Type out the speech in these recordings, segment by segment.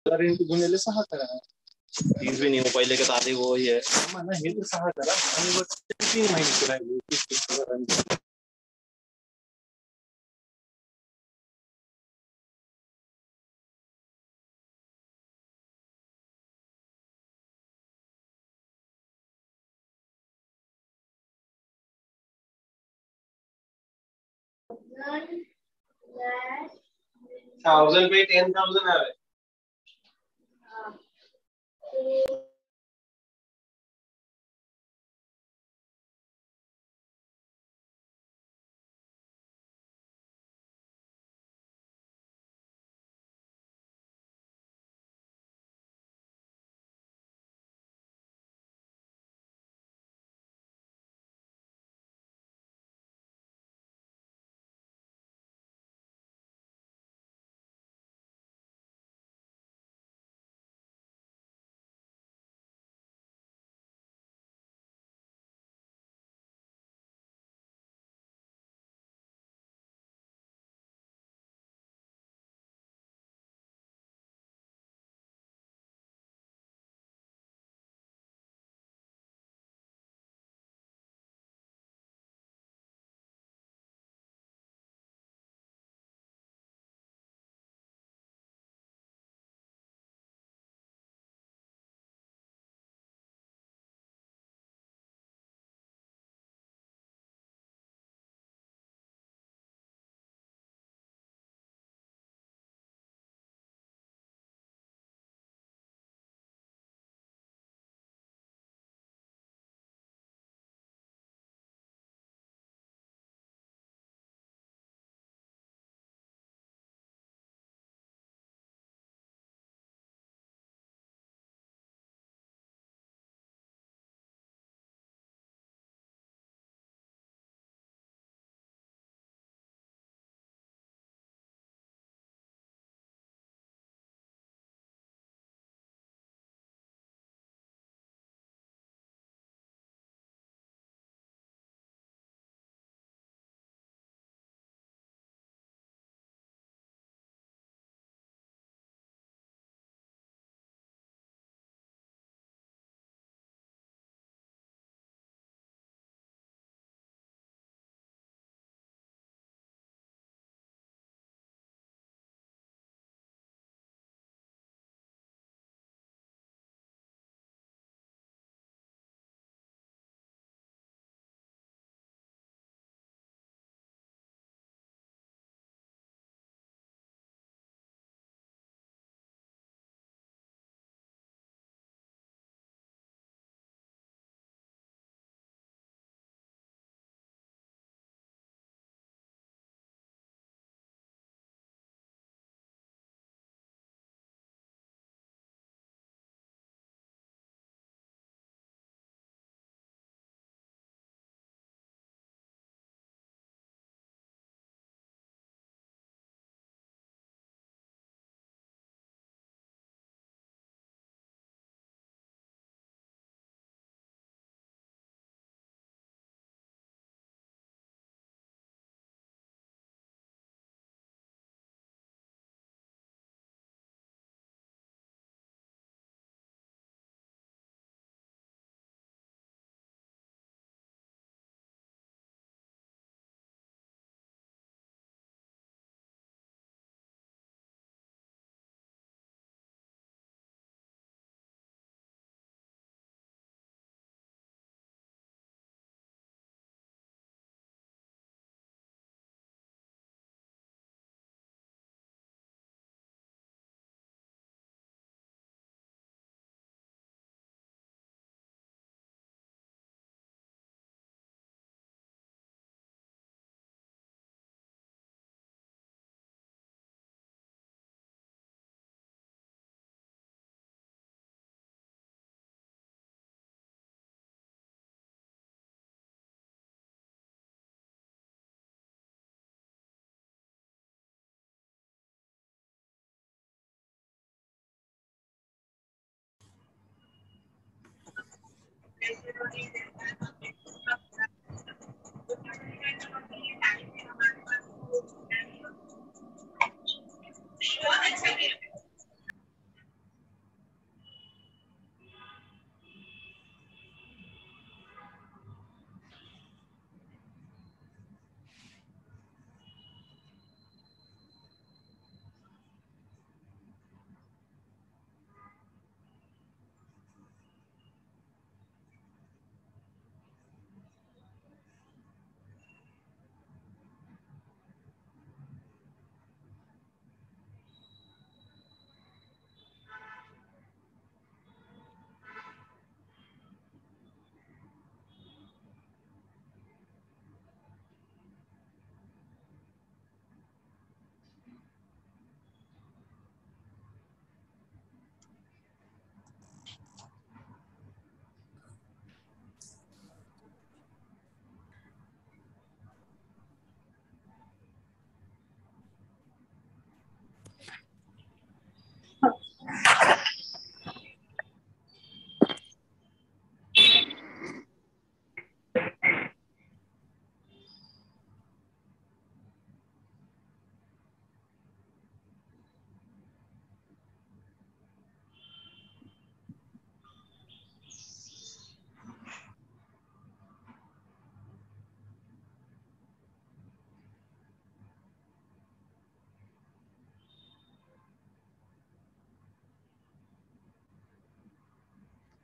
तर इनको गुणिले 6 करा. 30 भी नहीं हो पहले के तो आधे वो ही है. ना हे तर 6 करा आणि वर 3 महिन्याची राहिली 30,000. थाउजेंड पे 10,000 आ रहे.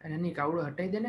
અને એની કાવડો હટાઈ દે ને.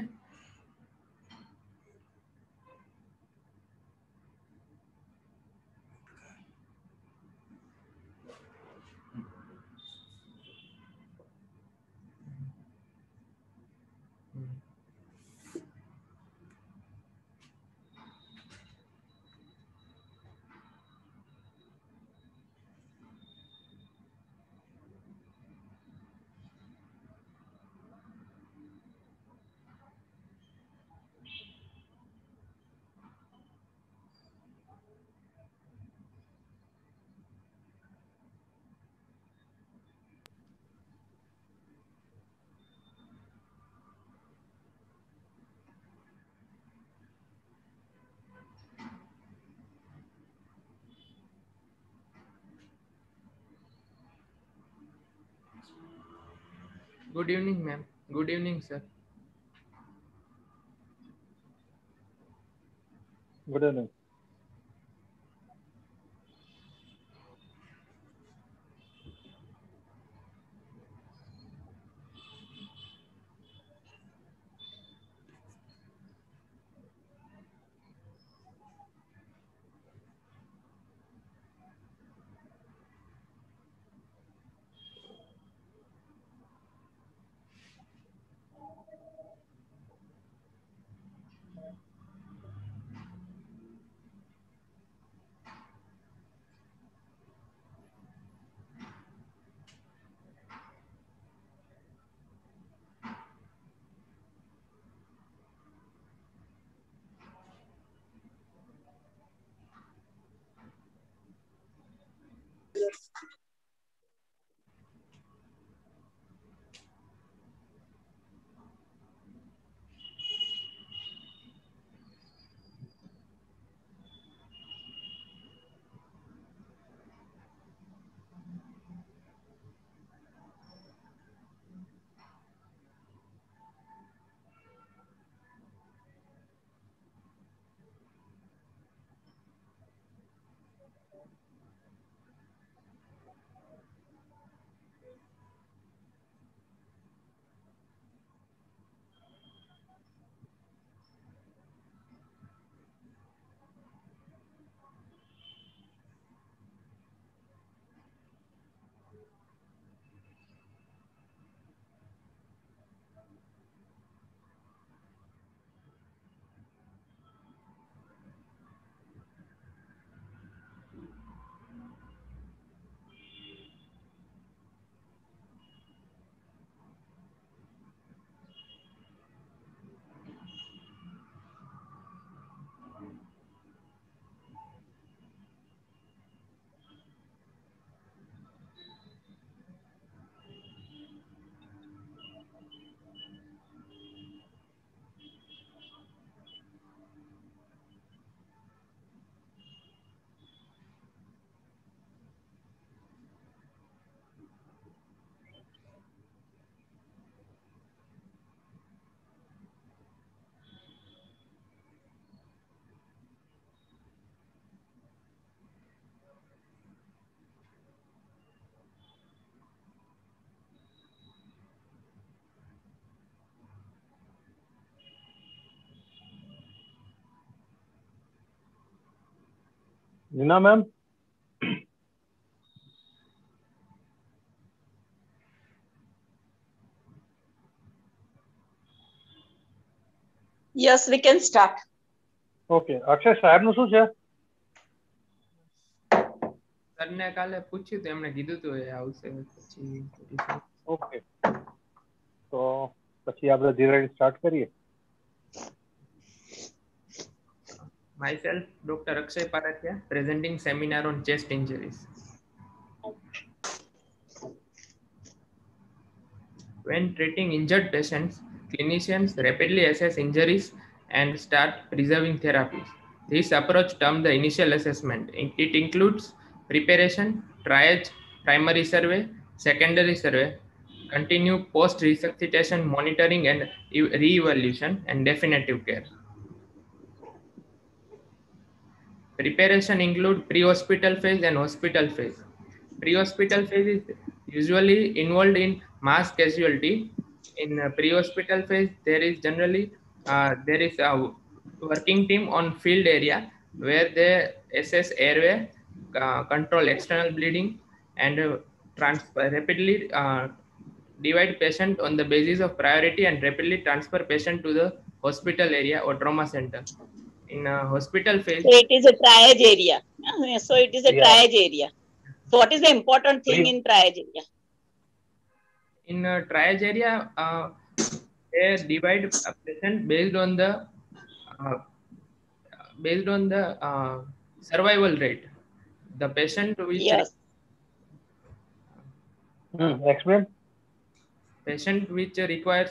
Good evening ma'am. Good evening sir. Good evening. Nina ma'am. Yes, we can start. Okay. Akshay સાહેબનું શું છે? સરને કાલે પૂછ્યું તો એમણે કીધું તો એ આવશે પછી. ઓકે. તો પછી આપણે ધીરે સ્ટાર્ટ કરીએ. Myself, Dr. Akshay Parathia, presenting seminar on chest injuries. When treating injured patients, clinicians rapidly assess injuries and start preserving therapies. This approach termed the initial assessment. It includes preparation, triage, primary survey, secondary survey, continue post-resuscitation monitoring and re-evaluation, and definitive care. Preparation include pre-hospital phase and hospital phase. Pre-hospital phase is usually involved in mass casualty In pre-hospital phase, there is generally there is a working team on field area where they assess airway, control external bleeding, and rapidly divide patient on the basis of priority and rapidly transfer patient to the hospital area or trauma center. In hospital phase, So it is a triage area. So it is a Yeah. triage area. So what is the important thing Please. in triage area? in triage area, they divide a patient uh, based on the survival rate. The patient which Yes. Explain. patient which requires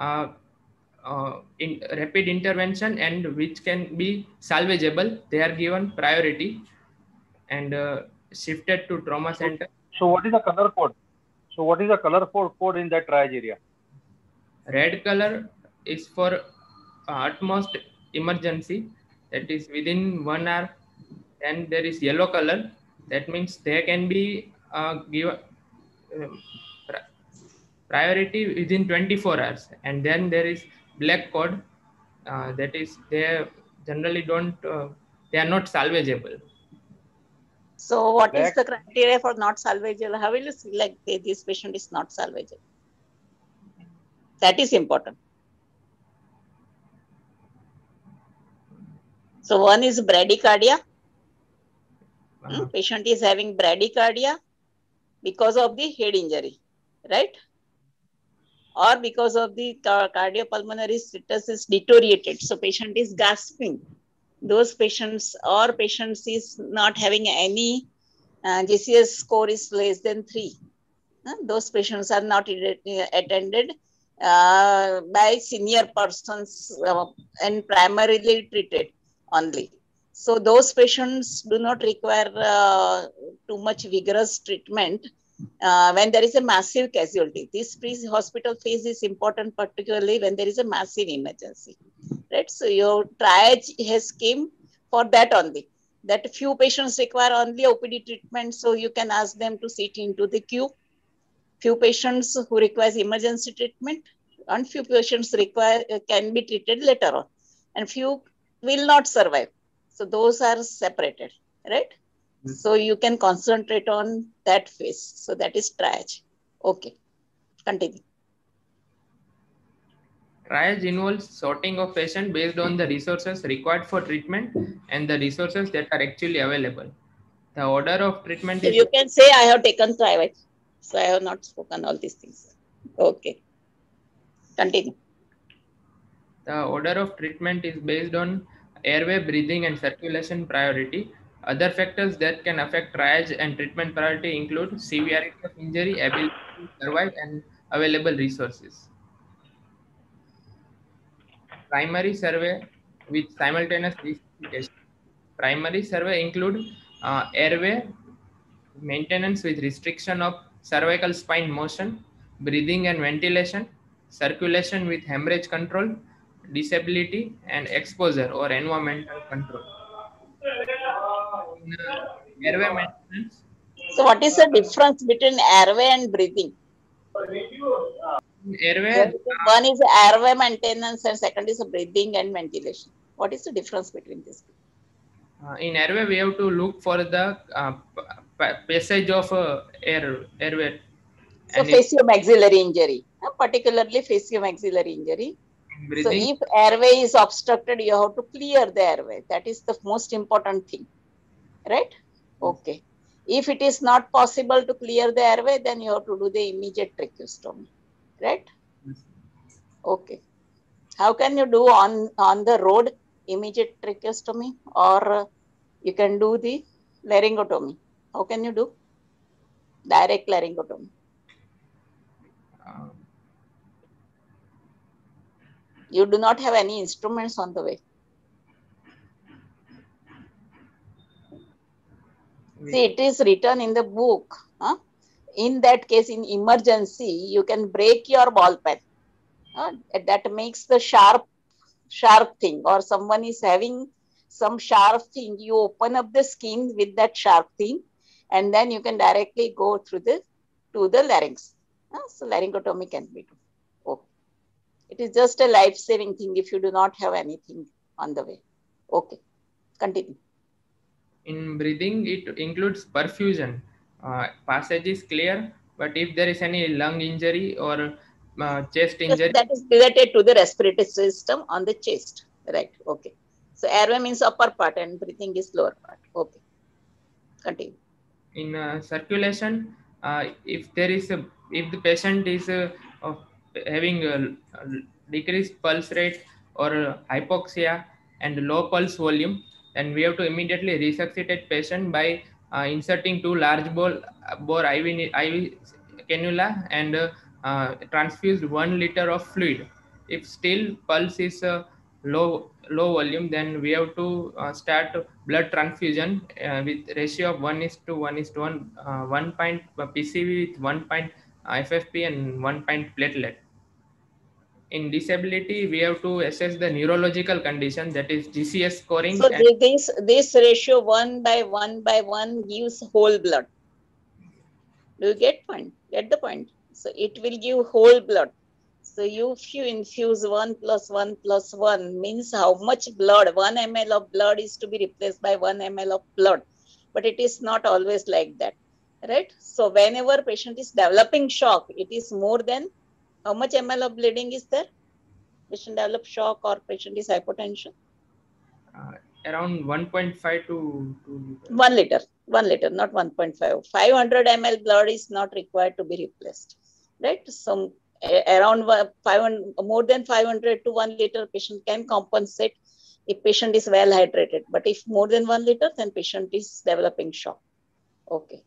rapid intervention and which can be salvageable, they are given priority and shifted to trauma center. So what is the color code? So what is the color code in that triage area? Red color is for utmost emergency, that is within 1 hour. And there is yellow color, that means there can be given priority within 24 hours. And then there is black code, that is they generally don't they are not salvageable. So what is Black. the criteria for not salvageable? How will you select this patient is not salvageable? That is important. So one is bradycardia. Patient is having bradycardia because of the head injury, right? Or because of the cardiopulmonary status is deteriorated. So patient is gasping. Those patients or patients is not having any GCS score is less than 3. Those patients are not attended by senior persons and primarily treated only. So those patients do not require too much vigorous treatment when there is a massive casualty. This pre-hospital phase is important, particularly when there is a massive emergency, right? So your triage has came for that only. That few patients require only OPD treatment, so you can ask them to sit into the queue. Few patients who requires emergency treatment, and few patients require can be treated later on, and few will not survive. So those are separated, right? So you can concentrate on that phase. So that is triage. Okay, continue. Triage involves sorting of patient based on the resources required for treatment and the resources that are actually available. The order of treatment So is... you can say I have taken triage. So I have not spoken all these things. Okay, continue. The order of treatment is based on airway, breathing, and circulation priority. Other factors that can affect triage and treatment priority include severity of injury, ability to survive, and available resources. Primary survey with simultaneous resuscitation. Primary survey include airway maintenance with restriction of cervical spine motion, breathing and ventilation, circulation with hemorrhage control, disability, and exposure or environmental control. Airway maintenance. So what is the difference between airway and breathing? Airway. One is airway maintenance and second is breathing and ventilation. What is the difference between these? In airway, we have to look for the passage of airway. So faciommaxillary injury, particularly faciommaxillary injury. Breathing. So if airway is obstructed, you have to clear the airway. That is the most important thing, right? Okay. If it is not possible to clear the airway, then you have to do the immediate tracheostomy, right? Okay. How can you do on the road immediate tracheostomy, or you can do the laryngotomy? How can you do direct laryngotomy? You do not have any instruments on the way. See, it is written in the book. In that case, in emergency, you can break your ball pen. That makes the sharp thing, or someone is having some sharp thing. You open up the skin with that sharp thing, and then you can directly go through to the larynx. So laryngotomy can be done. Okay. It is just a life-saving thing if you do not have anything on the way. Okay, continue. In breathing, it includes perfusion. Passage is clear, but if there is any lung injury or chest Yes, injury, that is related to the respiratory system on the chest, right? Okay. So airway means upper part and breathing is lower part. Okay, continue. in circulation, if there is a, if the patient is of having a decreased pulse rate or hypoxia and low pulse volume, then we have to immediately resuscitate patient by inserting two large bore IV cannula and transfuse 1 liter of fluid. If still pulse is low volume, then we have to start blood transfusion with ratio of 1:1:1, 1 pint PCV with 1 pint FFP and 1 pint platelet. In disability, we have to assess the neurological condition, that is GCS scoring. So And this ratio 1:1:1 gives whole blood. Do you get the point? So it will give whole blood. So if you infuse 1 + 1 + 1 means how much blood, 1 ml of blood is to be replaced by 1 ml of blood. But it is not always like that, right? So whenever patient is developing shock, it is more than how much ml of bleeding is there? Patient develops shock or patient is hypotension? around 1.5 to 2 liters. 1 liter, 1 liter, not 1.5. 500 ml blood is not required to be replaced, right? So around 500, more than 500 to 1 liter, patient can compensate if patient is well hydrated. But if more than 1 liter, then patient is developing shock. Okay.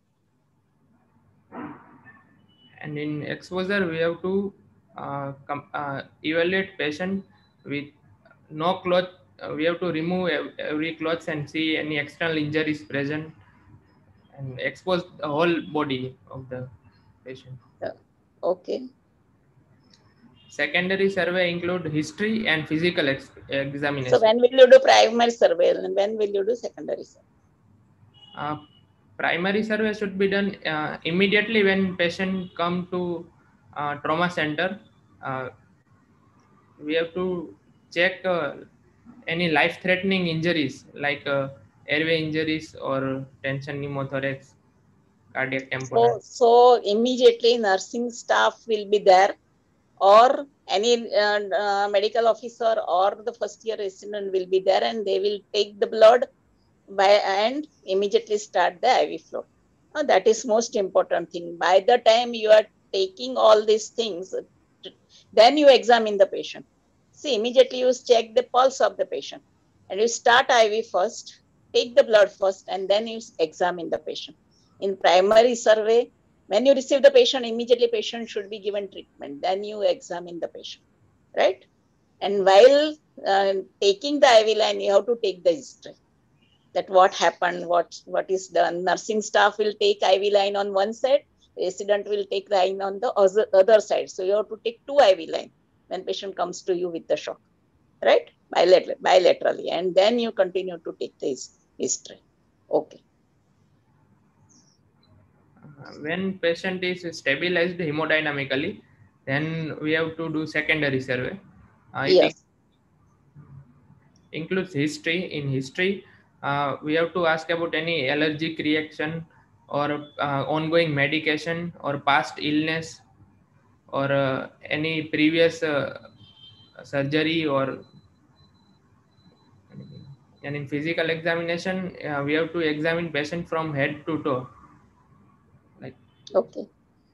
And in exposure, we have to evaluate patient with no cloth. We have to remove every cloth and see any external injuries present and expose the whole body of the patient. Okay. Secondary survey include history and physical examination. So when will you do primary survey and when will you do secondary survey? Primary survey should be done immediately when patient come to trauma center. We have to check any life-threatening injuries like airway injuries or tension pneumothorax, cardiac tamponade. So immediately nursing staff will be there, or any medical officer or the first year resident will be there, and they will take the blood and immediately start the IV flow. That is most important thing. By the time you are taking all these things, then you examine the patient. See, immediately you check the pulse of the patient and you start IV first, take the blood first, and then you examine the patient. In primary survey, when you receive the patient, immediately patient should be given treatment. Then you examine the patient, right? And while taking the IV line, you have to take the history. That what happened, what is done. Nursing staff will take IV line on one side, resident will take line on the other side. So you have to take two IV line when patient comes to you with the shock, right? Bilaterally, and then you continue to take this history. Okay. When patient is stabilized hemodynamically, then we have to do secondary survey. Yes. Includes history. In history, we have to ask about any allergic reaction or ongoing medication or past illness or any previous surgery or anything. And in physical examination, we have to examine patient from head to toe. Like. Okay.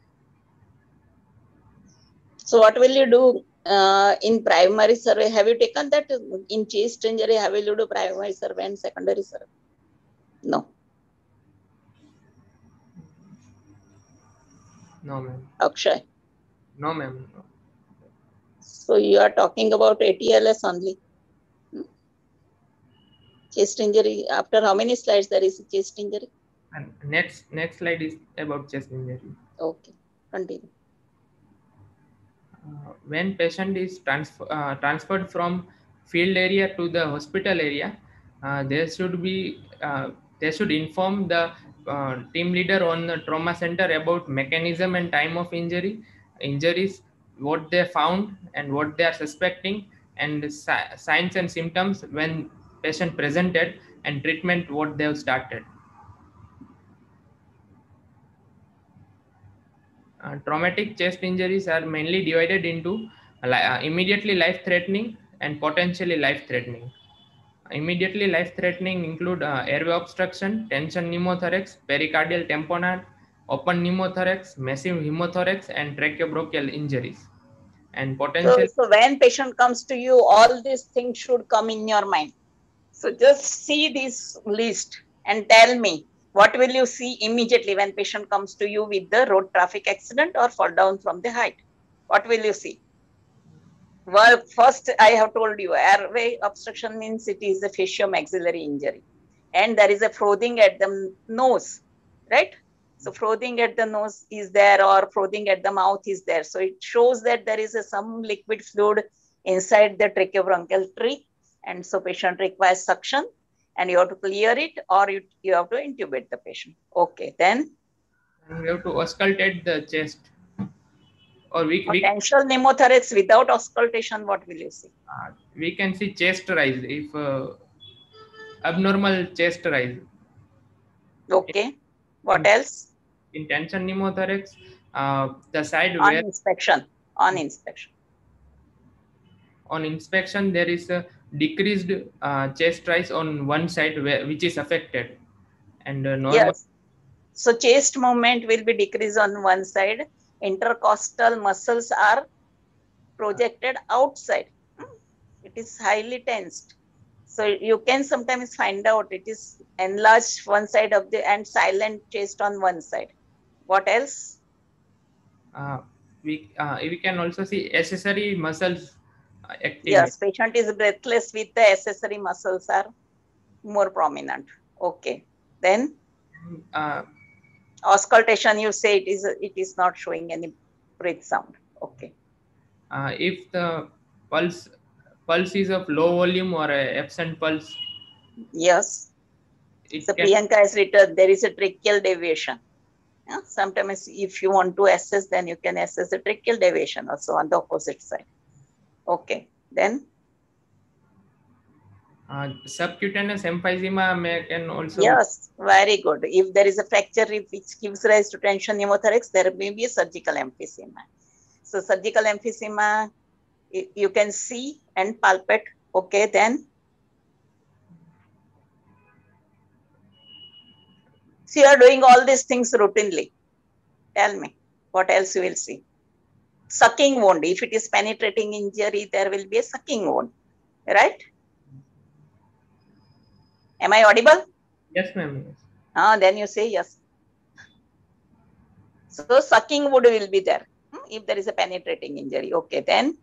So what will you do in primary survey? Have you taken that in chest injury? Have you do primary survey and secondary survey? No. No, ma'am. Akshay? No, ma'am. No. So you are talking about ATLS only. Chest injury. After how many slides there is a chest injury? And next slide is about chest injury. Okay, continue. When patient is transferred from field area to the hospital area, they should inform the team leader on the trauma center about mechanism and time of injuries, what they found and what they are suspecting, and signs and symptoms when patient presented, and treatment what they have started. Traumatic chest injuries are mainly divided into immediately life-threatening and potentially life-threatening. Immediately life-threatening include airway obstruction, tension pneumothorax, pericardial tamponade, open pneumothorax, massive hemothorax, and tracheobronchial injuries. And potential. So when patient comes to you, all these things should come in your mind. So just see this list and tell me, what will you see immediately when patient comes to you with the road traffic accident or fall down from the height? What will you see? Well, first I have told you, airway obstruction means it is a facial-maxillary injury, and there is a frothing at the nose, right? So frothing at the nose is there, or frothing at the mouth is there. So it shows that there is some liquid fluid inside the tracheobronchial tree, and so patient requires suction, and you have to clear it, or you have to intubate the patient. Okay, then We have to auscultate the chest. Or potential pneumothorax without auscultation, what will you see? We can see chest rise if abnormal chest rise. Okay, what else? In tension pneumothorax, the side On where inspection, on inspection there is a decreased chest rise on one side which is affected, and normal. Yes. So chest movement will be decreased on one side. Intercostal muscles are projected outside. It is highly tensed. So you can sometimes find out it is enlarged one side of the and silent chest on one side. What else? We can also see accessory muscles active. Yes, patient is breathless with the accessory muscles are more prominent. Okay. Then auscultation, you say it is not showing any breath sound. Okay. If the pulse is of low volume or absent pulse. Yes. So Priyanka has written there is a tracheal deviation. Yeah? Sometimes if you want to assess, then you can assess the tracheal deviation also on the opposite side. Okay. Then subcutaneous emphysema can also. Yes, very good. If there is a fracture which gives rise to tension pneumothorax, there may be a surgical emphysema. So surgical emphysema you can see and palpate. Okay, then so you are doing all these things routinely. Tell me, what else you will see? Sucking wound. If it is penetrating injury, there will be a sucking wound, right? Am I audible? Yes, ma'am. Then you say yes. So sucking wound will be there if there is a penetrating injury. Okay, then.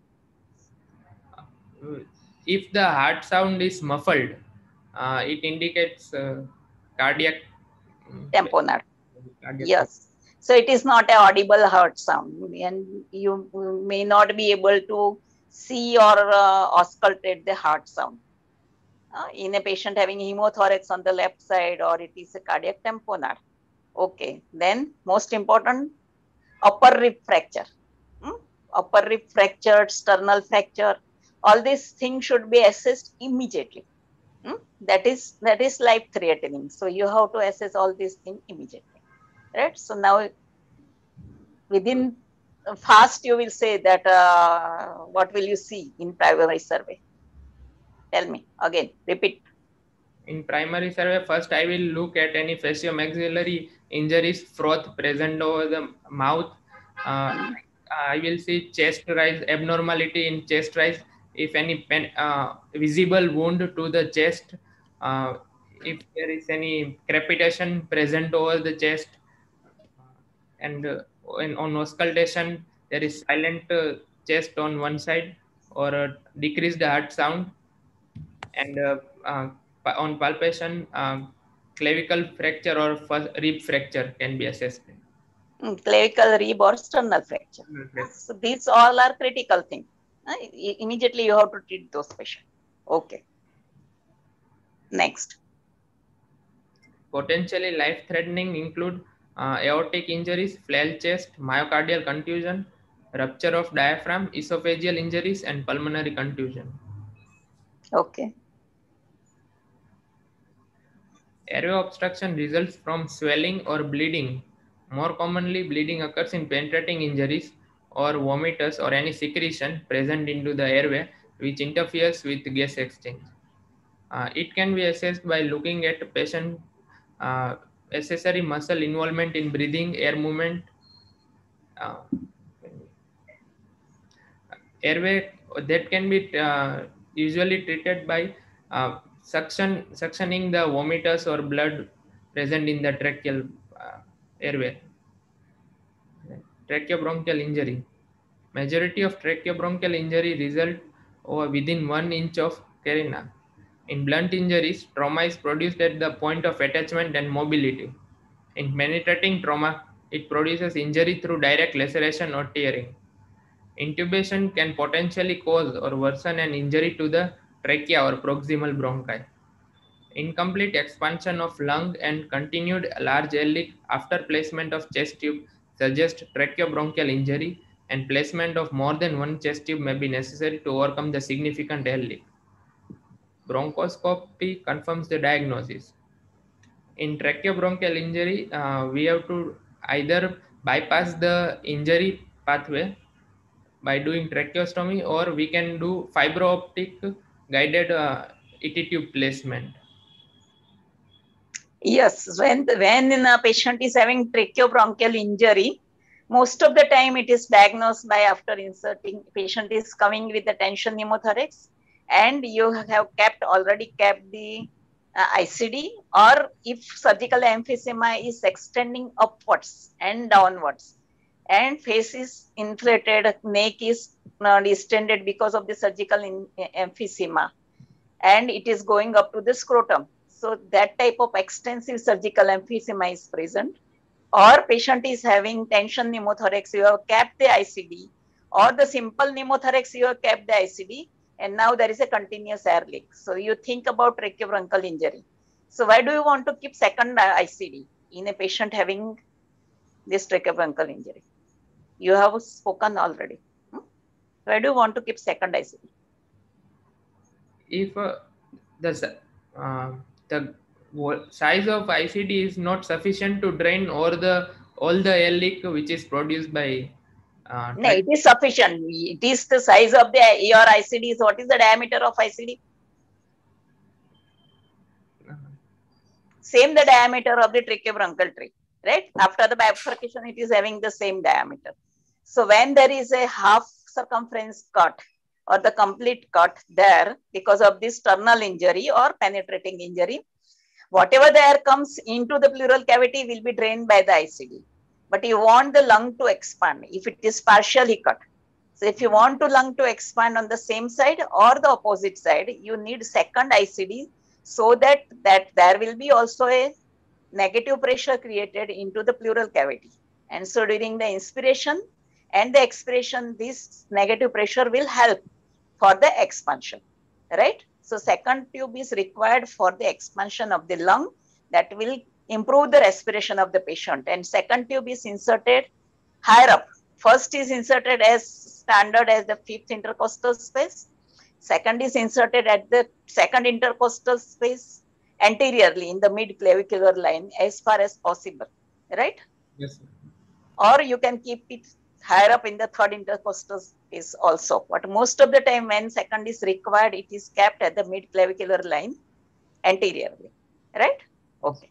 If the heart sound is muffled, it indicates cardiac tamponade. Yes. So it is not an audible heart sound, and you may not be able to see or auscultate the heart sound. In a patient having hemothorax on the left side, or it is a cardiac tamponade. Okay. Then most important, upper rib fracture. Upper rib fracture, sternal fracture. All these things should be assessed immediately. That is life-threatening. So you have to assess all these things immediately, right? So now, within fast, you will say that what will you see in primary survey? Tell me again. Repeat. In primary survey, first I will look at any facial-maxillary injuries, froth present over the mouth. I will see chest rise, abnormality in chest rise. If any visible wound to the chest, if there is any crepitation present over the chest, and on auscultation there is silent chest on one side or decreased heart sound, and on palpation, clavicle fracture or rib fracture can be assessed. Clavicle, rib, or sternal fracture. So these all are critical things. Immediately you have to treat those patients. Okay. Next. Potentially life-threatening include aortic injuries, flail chest, myocardial contusion, rupture of diaphragm, esophageal injuries, and pulmonary contusion. Okay. Airway obstruction results from swelling or bleeding. More commonly, bleeding occurs in penetrating injuries or vomitus or any secretion present into the airway which interferes with gas exchange. It can be assessed by looking at patient accessory muscle involvement in breathing, air movement, uh, airway that can be usually treated by suctioning the vomitus or blood present in the tracheal airway. Tracheobronchial injury. Majority of tracheobronchial injury result within 1 inch of carina. In blunt injuries, trauma is produced at the point of attachment and mobility. In penetrating trauma, it produces injury through direct laceration or tearing. Intubation can potentially cause or worsen an injury to the trachea or proximal bronchi. Incomplete expansion of lung and continued large air leak after placement of chest tube suggests tracheobronchial injury, and placement of more than one chest tube may be necessary to overcome the significant air leak. Bronchoscopy confirms the diagnosis. In tracheobronchial injury, we have to either bypass the injury pathway by doing tracheostomy, or we can do fiber optic guided ET tube placement. Yes, when a patient is having tracheobronchial injury, most of the time it is diagnosed by after inserting. Patient is coming with the tension pneumothorax, and you have already kept the ICD, or if surgical emphysema is extending upwards and downwards, and face is inflated, neck is distended because of the surgical emphysema, and it is going up to the scrotum. So that type of extensive surgical emphysema is present, or patient is having tension pneumothorax, you have capped the ICD, or the simple pneumothorax, you have capped the ICD, and now there is a continuous air leak. So you think about tracheobronchial injury. So why do you want to keep second ICD in a patient having this tracheobronchial injury? You have spoken already. Why do you want to keep second ICD? If the size of ICD is not sufficient to drain all the air leak which is produced by no, it is sufficient. It is the size of your ICD. Is what is the diameter of ICD? Same the diameter of the tracheobronchial tree, right? After the bifurcation, it is having the same diameter. So when there is a half circumference cut or the complete cut there because of this tunnel injury or penetrating injury, whatever the air comes into the pleural cavity will be drained by the ICD. But you want the lung to expand if it is partially cut. So if you want the lung to expand on the same side or the opposite side, you need second ICD, so that there will be also a negative pressure created into the pleural cavity. And so during the inspiration and the expiration, this negative pressure will help for the expansion, right? So second tube is required for the expansion of the lung that will improve the respiration of the patient. And second tube is inserted higher up. First is inserted as standard as the fifth intercostal space. Second is inserted at the second intercostal space anteriorly in the mid-clavicular line as far as possible, right? Yes, sir. Or you can keep it higher up in the third intercostal space also. But most of the time when second is required, it is kept at the mid-clavicular line anteriorly, right? Okay.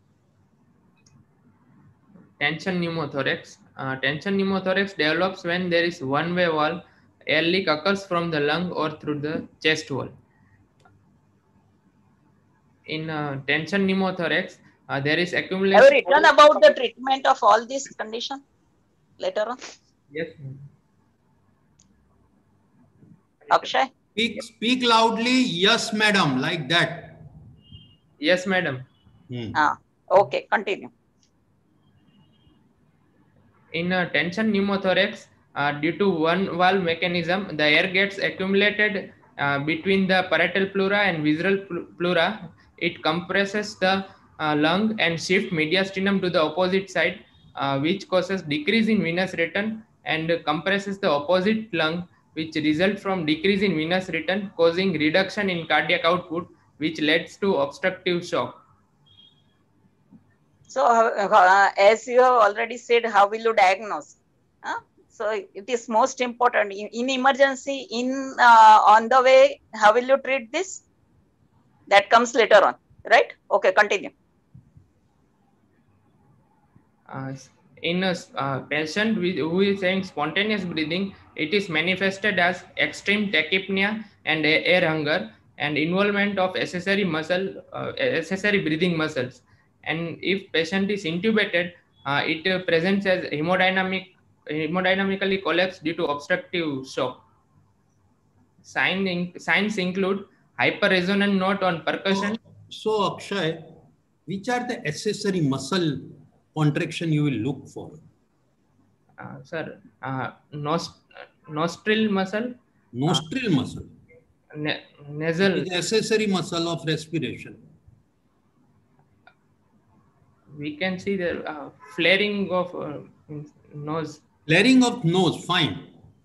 Tension pneumothorax. Tension pneumothorax develops when there is one-way wall. Air leak occurs from the lung or through the chest wall. In tension pneumothorax, there is accumulation. Have you written about the treatment of all these conditions later on? Yes. Akshay? Speak loudly. Yes, madam. Like that. Yes, madam. Okay, continue. In tension pneumothorax, due to one valve mechanism, the air gets accumulated between the parietal pleura and visceral pleura. It compresses the lung and shifts mediastinum to the opposite side, which causes decrease in venous return and compresses the opposite lung, which result from decrease in venous return, causing reduction in cardiac output, which leads to obstructive shock. So, as you have already said, how will you diagnose? So, it is most important in emergency. On the way, how will you treat this? That comes later on, right? Okay, continue. In a patient who is having spontaneous breathing, it is manifested as extreme tachypnea and air hunger and involvement of accessory breathing muscles. And if patient is intubated, it presents as hemodynamically collapse due to obstructive shock. Signs include hyperresonant note on percussion. So Akshay, which are the accessory muscle contraction you will look for? Sir, nostril muscle. Nostril muscle. Nasal. It is accessory muscle of respiration. We can see the flaring of nose. Flaring of nose, fine.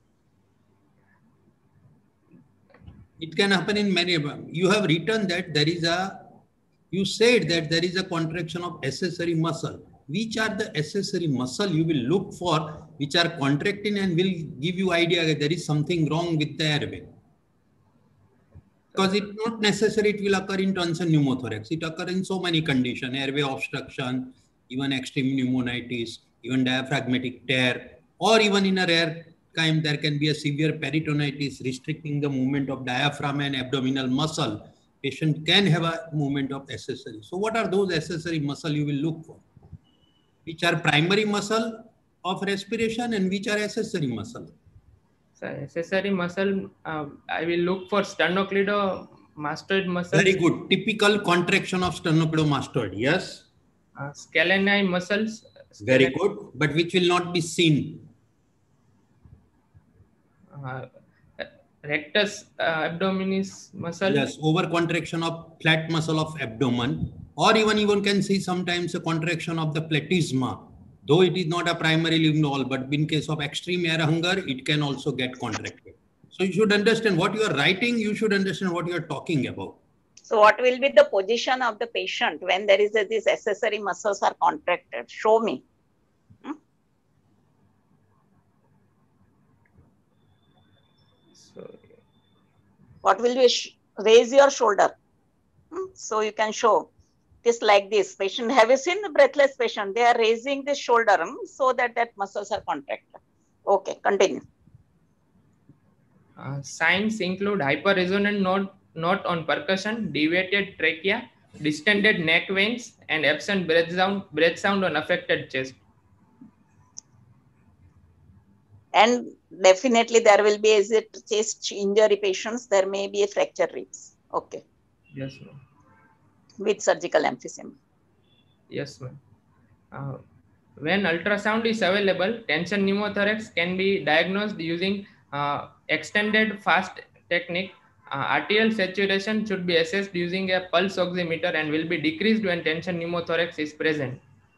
It can happen in many. You have written that you said that there is a contraction of accessory muscle. Which are the accessory muscle you will look for, which are contracting and will give you idea that there is something wrong with the airway? Because it's not necessary it will occur in transient pneumothorax. It occurs in so many conditions, airway obstruction, even extreme pneumonitis, even diaphragmatic tear, or even in a rare time, there can be a severe peritonitis restricting the movement of diaphragm and abdominal muscle. Patient can have a movement of accessory. So what are those accessory muscle you will look for? Which are primary muscle of respiration and which are accessory muscle? So accessory muscle, I will look for sternocleidomastoid muscle. Very good. Typical contraction of sternocleidomastoid. Yes. Scaleni muscles. Very good. But which will not be seen. Rectus abdominis muscle. Yes. Over contraction of flat muscle of abdomen. Or even can see sometimes a contraction of the platysma, though it is not a primary luminal, but in case of extreme air hunger, it can also get contracted. So you should understand what you are writing, you should understand what you are talking about. So what will be the position of the patient when there is these accessory muscles are contracted? Show me. So, what will you raise your shoulder? So you can show. This like this patient. Have you seen the breathless patient? They are raising the shoulder so that muscles are contracted. Okay, continue. Signs include hyperresonant note on percussion, deviated trachea, distended neck veins, and absent breath sound on affected chest. And definitely there will be, as it chest injury patients, there may be a fracture ribs. Okay. Yes, ma'am. With surgical emphysema. Yes, ma'am. When ultrasound is available, tension pneumothorax can be diagnosed using extended fast technique. Arterial saturation should be assessed using a pulse oximeter and will be decreased when tension pneumothorax is present.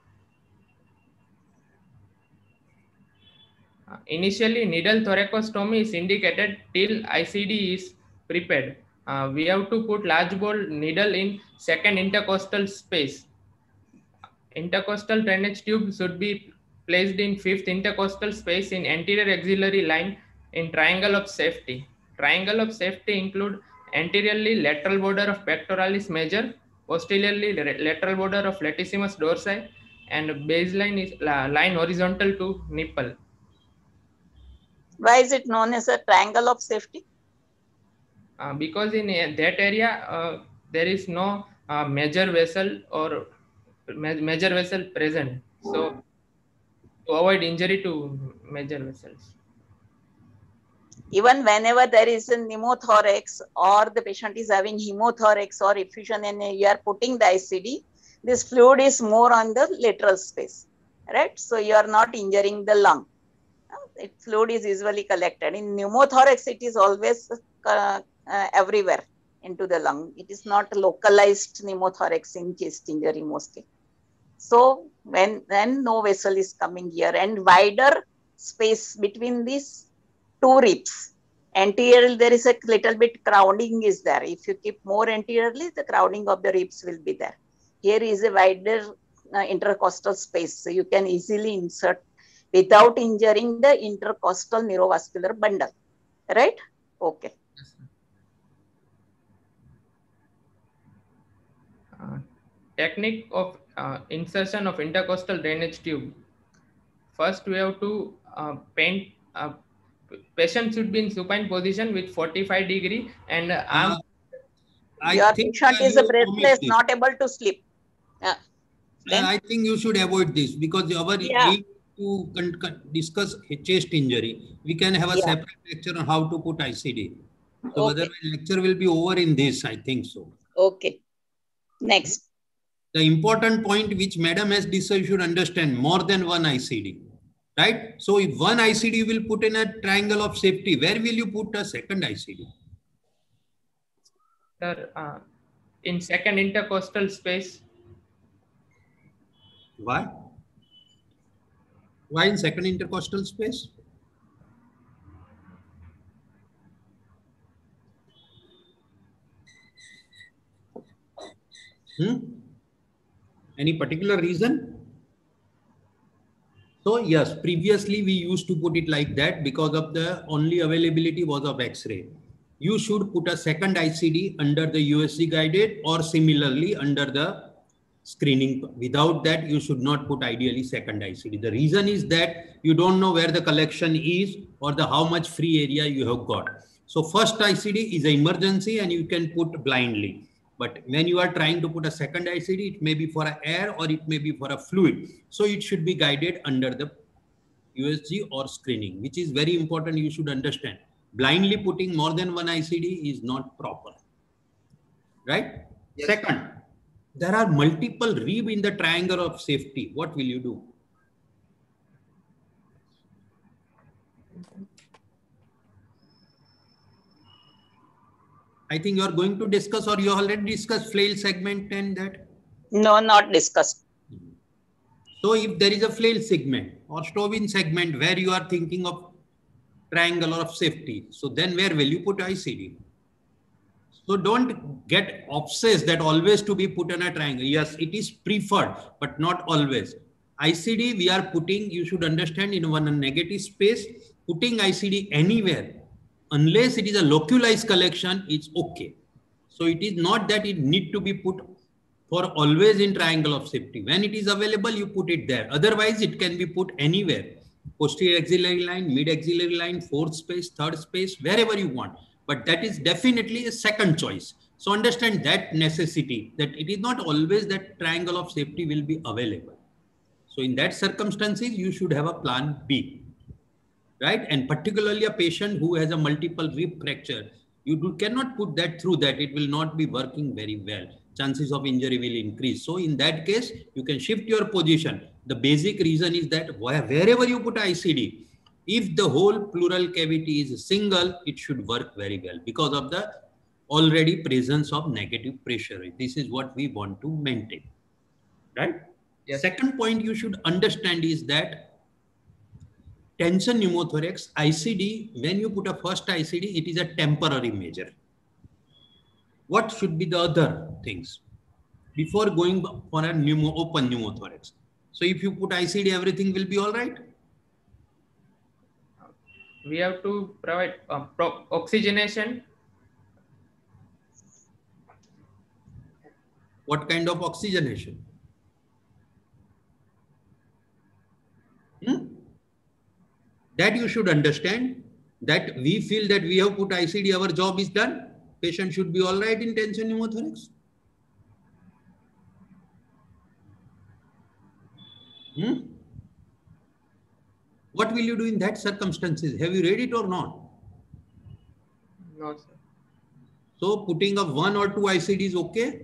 Initially, needle thoracostomy is indicated till ICD is prepared. We have to put large bore needle in second intercostal space. Intercostal drainage tube should be placed in fifth intercostal space in anterior axillary line in triangle of safety. Triangle of safety include anteriorly lateral border of pectoralis major, posteriorly lateral border of latissimus dorsi, and baseline is line horizontal to nipple. Why is it known as a triangle of safety? Because in that area there is no major vessel or major vessel present, so to avoid injury to major vessels. Even whenever there is a pneumothorax or the patient is having hemothorax or effusion and you are putting the ICD, this fluid is more on the lateral space, right? So you are not injuring the lung. Fluid is usually collected. In pneumothorax, it is always everywhere into the lung. It is not localized pneumothorax in chest injury mostly. So when no vessel is coming here and wider space between these two ribs. Anteriorly, there is a little bit crowding is there. If you keep more anteriorly, the crowding of the ribs will be there. Here is a wider intercostal space, so you can easily insert without injuring the intercostal neurovascular bundle, right? Okay. Technique of insertion of intercostal drainage tube. First, we have to paint. Patient should be in supine position with 45-degree and arm. Your patient is breathless, not able to sleep. I think you should avoid this because our we to discuss chest injury. We can have a separate lecture on how to put ICD. So otherwise lecture will be over in this, I think so. Okay. Next. The important point which madam has discussed, you should understand more than one ICD, right? So if one ICD will put in a triangle of safety, where will you put a second ICD? Sir, in second intercostal space. Why? Why in second intercostal space? Any particular reason? So yes, previously we used to put it like that because of the only availability was of X-ray. You should put a second ICD under the USG guided or similarly under the screening. Without that, you should not put ideally second ICD. The reason is that you don't know where the collection is or the how much free area you have got. So first ICD is an emergency and you can put blindly. But when you are trying to put a second ICD, it may be for an air or it may be for a fluid. So it should be guided under the USG or screening, which is very important. You should understand. Blindly putting more than one ICD is not proper. Right? Yes. Second, there are multiple rib in the triangle of safety. What will you do? I think you are going to discuss or you already discussed flail segment and that? No, not discussed. So if there is a flail segment or Stobin segment where you are thinking of triangle of safety, so then where will you put ICD? So don't get obsessed that always to be put in a triangle. Yes, it is preferred, but not always. ICD we are putting, you should understand, in one negative space, putting ICD anywhere, unless it is a localized collection, it's okay. So it is not that it need to be put for always in triangle of safety. When it is available, you put it there. Otherwise, it can be put anywhere. Posterior axillary line, mid axillary line, fourth space, third space, wherever you want. But that is definitely a second choice. So understand that necessity, that it is not always that triangle of safety will be available. So in that circumstances, you should have a plan B, right? And particularly a patient who has a multiple rib fracture, you cannot put that through that. It will not be working very well. Chances of injury will increase. So in that case, you can shift your position. The basic reason is that wherever you put ICD, if the whole pleural cavity is single, it should work very well because of the already presence of negative pressure. This is what we want to maintain, right? Yes. Second point you should understand is that tension pneumothorax, ICD, when you put a first ICD, it is a temporary measure. What should be the other things before going for a open pneumothorax? So if you put ICD, everything will be all right? We have to provide oxygenation. What kind of oxygenation? That you should understand, that we feel that we have put ICD, our job is done. Patient should be all right in tension pneumothorax. What will you do in that circumstances? Have you read it or not? No, sir. So putting up 1 or 2 ICD is okay?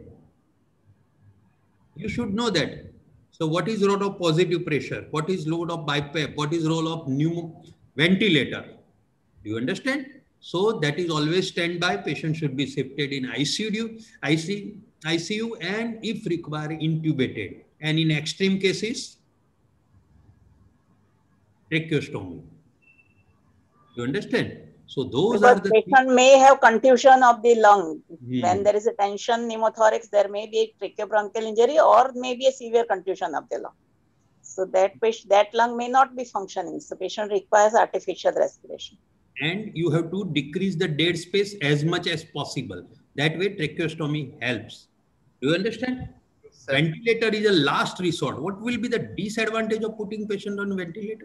You should know that. So what is role of positive pressure? What is load of BiPAP? What is role of ventilator? Do you understand? So that is always standby. Patient should be shifted in ICU and if required intubated. And in extreme cases, tracheostomy. You understand? So those Because are the patient may have contusion of the lung. When Hmm. there is a tension pneumothorax, there may be a tracheobronchial injury or maybe a severe contusion of the lung. So that lung may not be functioning. So patient requires artificial respiration. And you have to decrease the dead space as much as possible. That way tracheostomy helps. Do you understand? Sir. Ventilator is a last resort. What will be the disadvantage of putting patient on ventilator?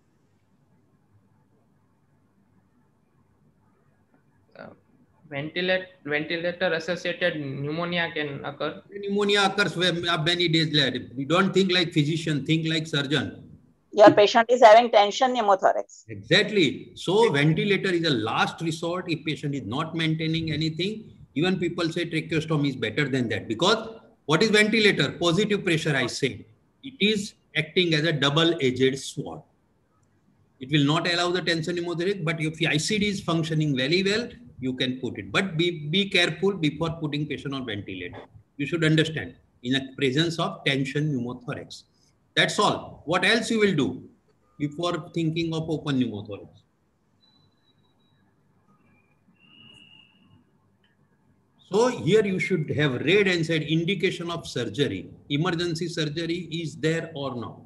Ventilator associated pneumonia can occur. Pneumonia occurs many days later. We don't think like physician, think like surgeon. Your patient is having tension pneumothorax. Exactly. So ventilator is a last resort if patient is not maintaining anything. Even people say tracheostomy is better than that, because what is ventilator? Positive pressure, I said. It is acting as a double-edged sword. It will not allow the tension pneumothorax, but if the ICD is functioning very well, you can put it. But be careful before putting patient on ventilator. You should understand, in the presence of tension pneumothorax. That's all. What else you will do before thinking of open pneumothorax? So here you should have read and said indication of surgery. Emergency surgery is there or not?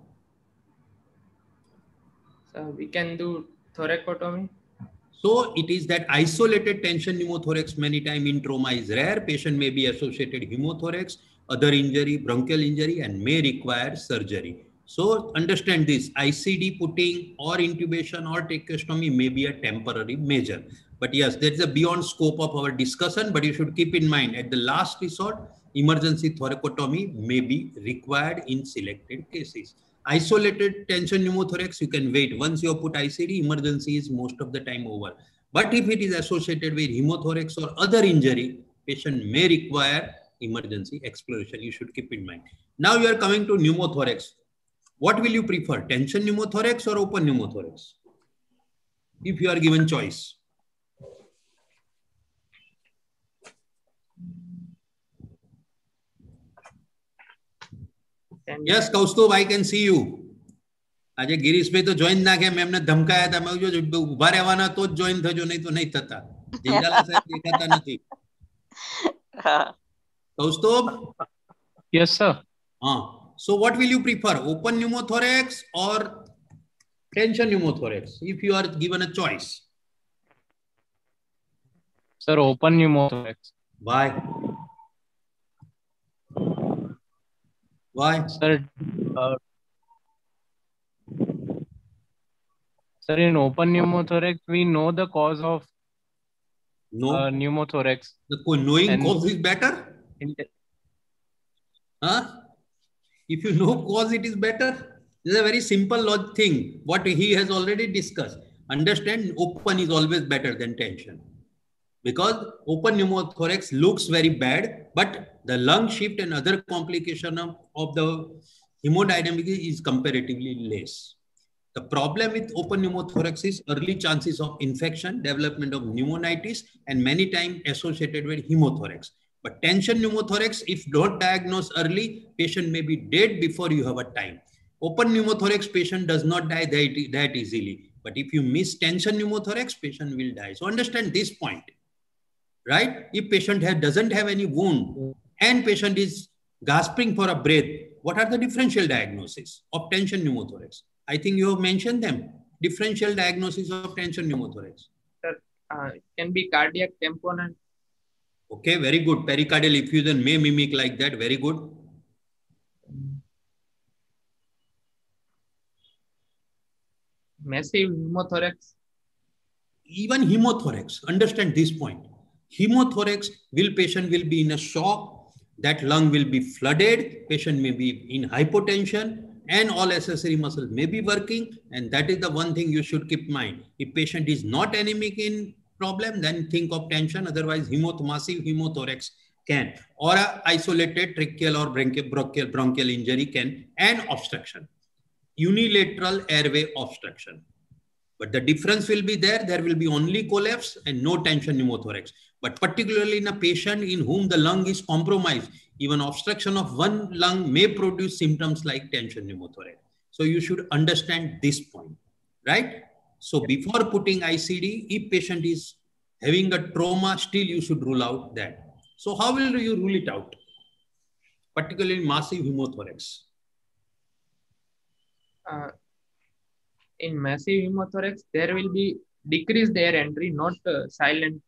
So we can do thoracotomy. So it is that isolated tension pneumothorax many times in trauma is rare. Patient may be associated hemothorax, other injury, bronchial injury, and may require surgery. So understand this, ICD putting or intubation or tracheostomy may be a temporary measure. But yes, that is a beyond scope of our discussion, but you should keep in mind at the last resort, emergency thoracotomy may be required in selected cases. Isolated tension pneumothorax, you can wait. Once you have put ICD, emergency is most of the time over. But if it is associated with hemothorax or other injury, patient may require emergency exploration. You should keep in mind. Now you are coming to pneumothorax. What will you prefer, tension pneumothorax or open pneumothorax? If you are given choice. Yes, Kaustubh, I can see you. આજે ગિરીશભાઈ તો join નાખે, મેં એમને ધમકાયા હતા, મેં જો ઉભા રહેવાના તો જ જોઈન થજો, નહીં તો નહીં થતા. જિંદાલા સાહેબ દેખાતા નથી. Kaustubh? Yes, sir. So what will you prefer, open pneumothorax or tension pneumothorax, if you are given a choice? Sir, open pneumothorax. Why? Why? Sir, sir, in open pneumothorax, we know the cause of pneumothorax. The knowing cause is better? If you know cause, it is better. This is a very simple thing, what he has already discussed. Understand, open is always better than tension. Because open pneumothorax looks very bad, but the lung shift and other complication of the hemodynamic is comparatively less. The problem with open pneumothorax is early chances of infection, development of pneumonitis, and many times associated with hemothorax. But tension pneumothorax, if not diagnosed early, patient may be dead before you have a time. Open pneumothorax patient does not die that easily. But if you miss tension pneumothorax, patient will die. So understand this point, right? If patient doesn't have any wound and patient is gasping for a breath, what are the differential diagnoses of tension pneumothorax? I think you have mentioned them. Differential diagnosis of tension pneumothorax. Sir, it can be cardiac tamponade. Okay, very good. Pericardial effusion may mimic like that. Very good. Massive pneumothorax. Even hemothorax, understand this point. Hemothorax, patient will be in a shock, that lung will be flooded, patient may be in hypotension, and all accessory muscles may be working. And that is the one thing you should keep in mind. If patient is not anemic in problem, then think of tension. Otherwise, massive hemothorax can, or a isolated tracheal or bronchial injury can, and obstruction, unilateral airway obstruction. But the difference will be there will be only collapse and no tension pneumothorax. But particularly in a patient in whom the lung is compromised, even obstruction of one lung may produce symptoms like tension pneumothorax. So you should understand this point. right? So before putting ICD, if patient is having a trauma, still you should rule out that. So how will you rule it out? Particularly massive hemothorax. In massive hemothorax, there will be decreased air entry, not silent.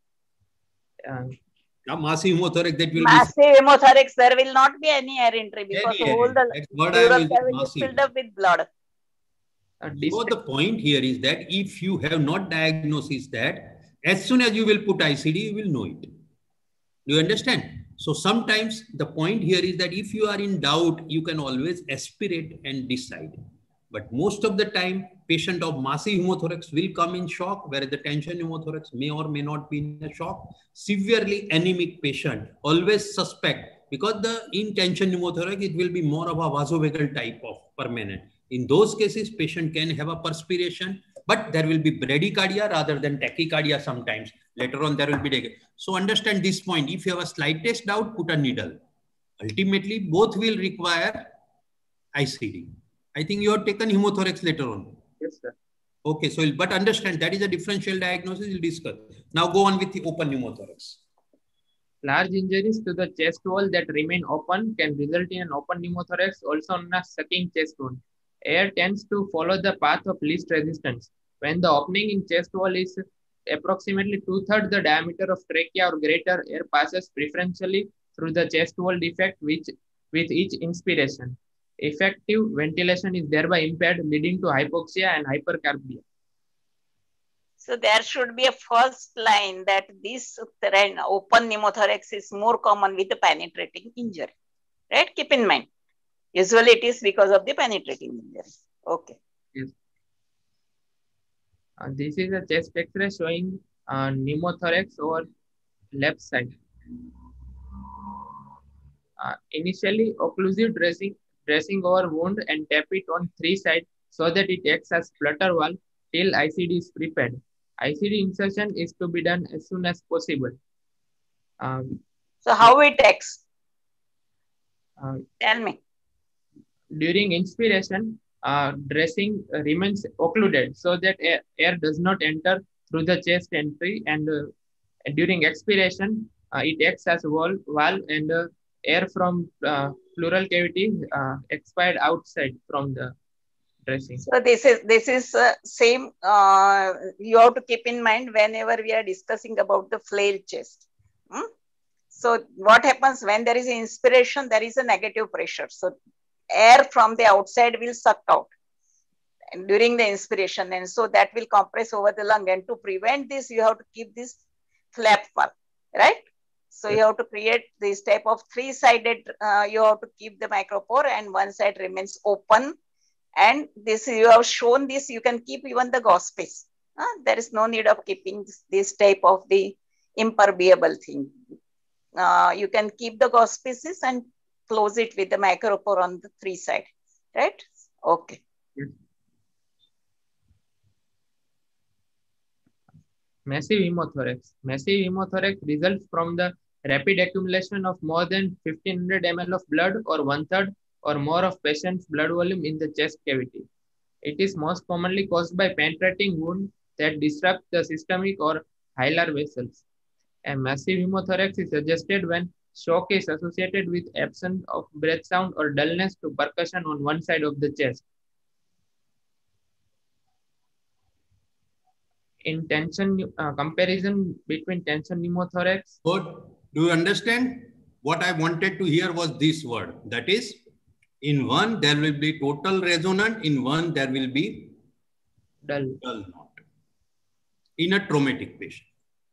Massive hemothorax, that will massive hemothorax, there will not be any air entry because all the pleural cavity is filled up with blood. So the point here is that if you have not diagnosed that, as soon as you will put ICD, you will know it. Do you understand? So sometimes the point here is that if you are in doubt, you can always aspirate and decide. But most of the time, patient of massive hemothorax will come in shock, whereas the tension pneumothorax may or may not be in a shock. Severely anemic patient, always suspect, because in tension pneumothorax, it will be more of a vasovagal type of permanent. In those cases, patient can have a perspiration, but there will be bradycardia rather than tachycardia sometimes. Later on, there will be. So understand this point. If you have a slightest doubt, put a needle. Ultimately, both will require ICD. I think you have taken hemothorax later on. Yes, sir. Okay, so but understand that is a differential diagnosis we'll discuss. Now go on with the open pneumothorax. Large injuries to the chest wall that remain open can result in an open pneumothorax, also known as sucking chest wound. Air tends to follow the path of least resistance. When the opening in chest wall is approximately 2/3 the diameter of trachea or greater, air passes preferentially through the chest wall defect with each inspiration. Effective ventilation is thereby impaired, leading to hypoxia and hypercarbia. So there should be a first line that this open pneumothorax is more common with the penetrating injury, right? Keep in mind. Usually it is because of the penetrating injury. Okay. Yes. This is a chest X-ray showing pneumothorax over left side. Initially, occlusive dressing over wound and tap it on 3 sides so that it acts as flutter valve till ICD is prepared. ICD insertion is to be done as soon as possible. So how it acts? Tell me. During inspiration, dressing remains occluded so that air does not enter through the chest entry, and during expiration, it acts as valve and air from pleural cavity expired outside from the dressing. So this is same. You have to keep in mind whenever we are discussing about the flail chest. So what happens when there is inspiration? There is a negative pressure. So air from the outside will suck out during the inspiration, and so that will compress over the lung. And to prevent this, you have to keep this flap valve, right? So you have to create this type of 3-sided. You have to keep the micropore, and one side remains open. And this, you have shown this, you can keep even the gauze space. There is no need of keeping this type of the impermeable thing. You can keep the gauze spaces and close it with the micropore on the 3 sides, right? Okay. Massive hemothorax. Massive hemothorax results from the rapid accumulation of more than 1500 ml of blood, or 1/3 or more of patient's blood volume in the chest cavity. It is most commonly caused by penetrating wound that disrupt the systemic or hilar vessels. A massive hemothorax is suggested when shock is associated with absence of breath sound or dullness to percussion on one side of the chest. In tension, comparison between tension pneumothorax. Good. Do you understand? What I wanted to hear was this word. That is, in one, there will be total resonant. In one, there will be dull knot. In a traumatic patient.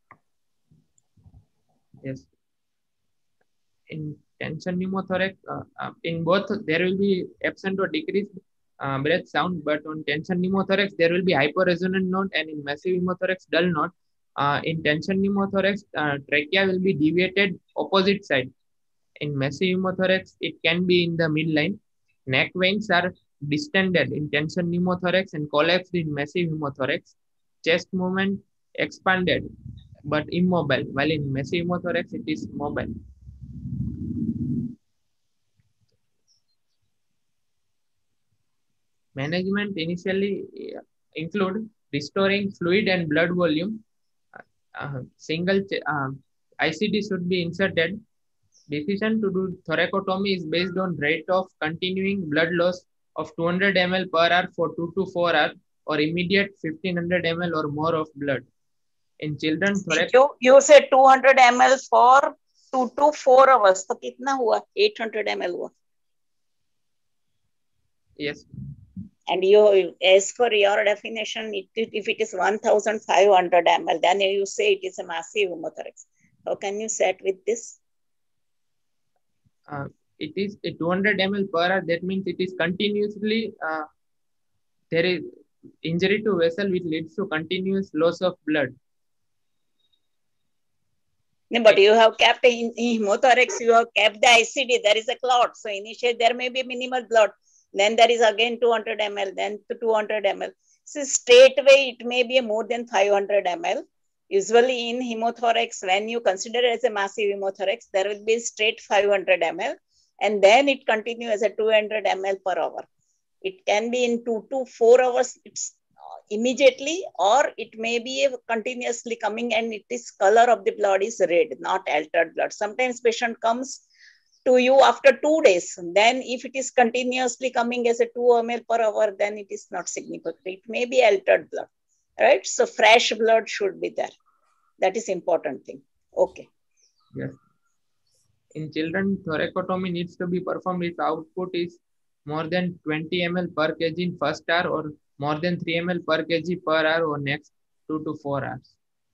Yes. In tension pneumothorax, in both, there will be absent or decreased breath sound, but on tension pneumothorax, there will be hyperresonant note, and in massive pneumothorax, dull note. In tension pneumothorax, trachea will be deviated opposite side. In massive pneumothorax, it can be in the midline. Neck veins are distended in tension pneumothorax and collapsed in massive pneumothorax. Chest movement expanded but immobile, while in massive pneumothorax, it is mobile. Management initially, include restoring fluid and blood volume. Single ICD should be inserted. Decision to do thoracotomy is based on rate of continuing blood loss of 200 ml per hour for 2 to 4 hours or immediate 1500 ml or more of blood. In children, you said 200 ml for 2 to 4 hours. तो कितना हुआ? 800 ml हुआ. Yes. And you, as for your definition, if it is 1500 ml, then you say it is a massive pneumothorax. How can you set with this? It is a 200 ml per hour. That means it is continuously, there is injury to vessel which leads to continuous loss of blood. No, but you have kept in pneumothorax, you have kept the ICD, there is a clot. So initially there may be minimal blood. Then there is again 200 ml, then 200 ml. So straightway it may be more than 500 ml. Usually in hemothorax, when you consider it as a massive hemothorax, there will be straight 500 ml. And then it continues as a 200 ml per hour. It can be in 2 to 4 hours, it's immediately, or it may be continuously coming and it is color of the blood is red, not altered blood. Sometimes patient comes to you after 2 days. Then if it is continuously coming as a 2 ml per hour, then it is not significant. It may be altered blood, right? So fresh blood should be there. That is important thing. Okay. Yes. In children, thoracotomy needs to be performed if output is more than 20 ml per kg in first hour or more than 3 ml per kg per hour or next 2 to 4 hours.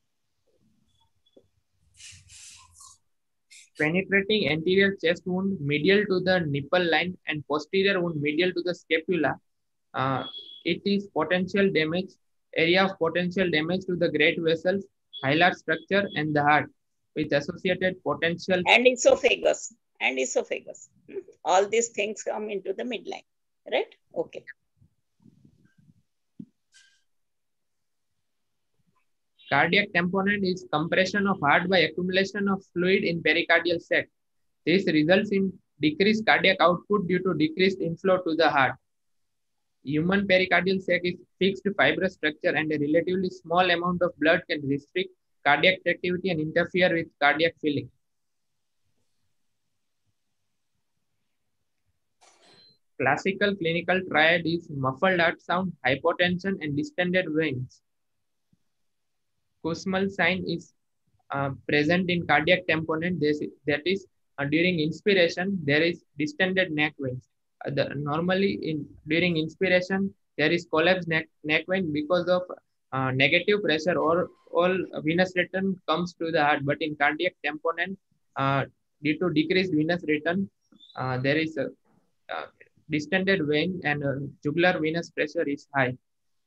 Penetrating anterior chest wound medial to the nipple line and posterior wound medial to the scapula. It is potential damage, area of potential damage to the great vessels, hilar structure and the heart with associated potential. And esophagus. All these things come into the midline, right? Okay. Cardiac tamponade is compression of heart by accumulation of fluid in pericardial sac. This results in decreased cardiac output due to decreased inflow to the heart. Human pericardial sac is fixed fibrous structure and a relatively small amount of blood can restrict cardiac activity and interfere with cardiac filling. Classical clinical triad is muffled heart sound, hypotension, and distended veins. Kussmaul sign is present in cardiac tamponade. That is, during inspiration, there is distended neck veins. Normally, during inspiration, there is collapsed neck vein because of negative pressure or all venous return comes to the heart. But in cardiac tamponade, due to decreased venous return, there is a distended vein and jugular venous pressure is high.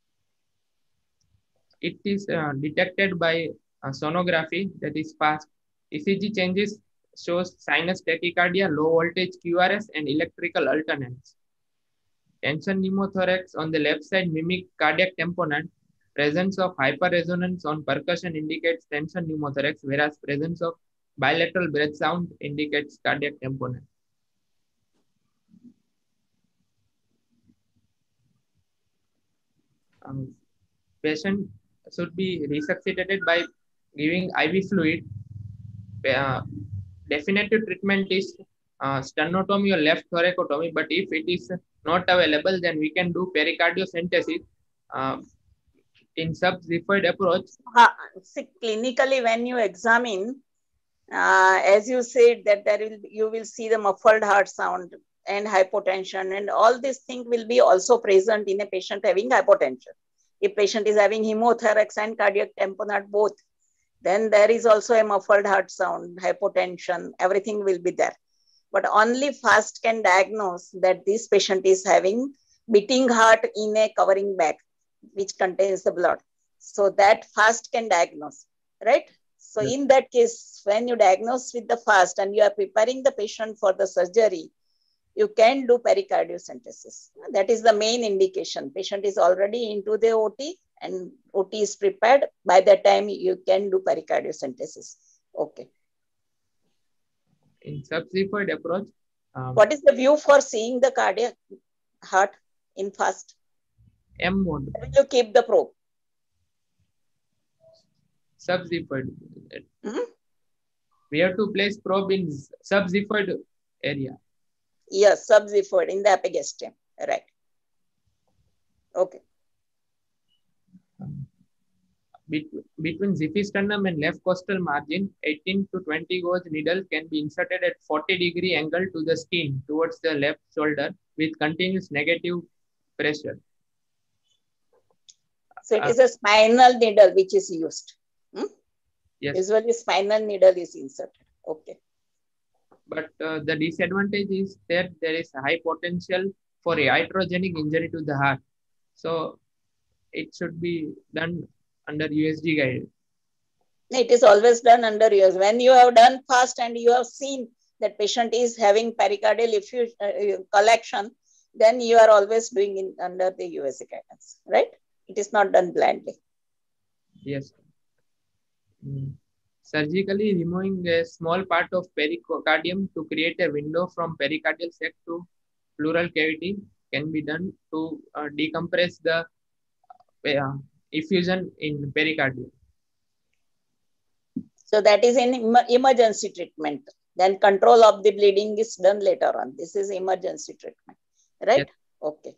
It is detected by sonography, that is fast. ECG changes shows sinus tachycardia, low voltage QRS, and electrical alternance. Tension pneumothorax on the left side mimic cardiac tamponade. Presence of hyperresonance on percussion indicates tension pneumothorax, whereas presence of bilateral breath sound indicates cardiac tamponade. Patient should be resuscitated by giving IV fluid. Definitive treatment is sternotomy or left thoracotomy, but if it is not available, then we can do pericardiocentesis. In sub-xiphoid approach. See, clinically, when you examine, as you said, that you will see the muffled heart sound and hypotension, and all these things will be also present in a patient having hypotension. If patient is having hemothorax and cardiac tamponade both, then there is also a muffled heart sound, hypotension, everything will be there. But only fast can diagnose that this patient is having beating heart in a covering bag, which contains the blood. So that fast can diagnose, right? So yes. In that case, when you diagnose with the fast and you are preparing the patient for the surgery, you can do pericardiocentesis. That is the main indication. Patient is already into the OT and OT is prepared. By that time, you can do pericardiocentesis. Okay. In sub-xiphoid approach. What is the view for seeing the cardiac heart in fast? M mode. Where will you keep the probe? Subxiphoid. Hmm? We have to place probe in subxiphoid area. Yes, subxiphoid in the epigastrium. Right. Okay. Between xiphisternum and left costal margin, 18 to 20 gauge needle can be inserted at 40-degree angle to the skin towards the left shoulder with continuous negative pressure. So it is a spinal needle which is used. Yes. Usually spinal needle is inserted. Okay. But the disadvantage is that there is a high potential for a iatrogenic injury to the heart. So it should be done under USG guide. It is always done under US. When you have done fast and you have seen that patient is having pericardial collection, then you are always doing it under the USA guidance, right? It is not done blindly. Yes. Surgically removing a small part of pericardium to create a window from pericardial sac to pleural cavity can be done to decompress the effusion in pericardium. So that is in emergency treatment. Then control of the bleeding is done later on. This is emergency treatment, right? Yes. Okay.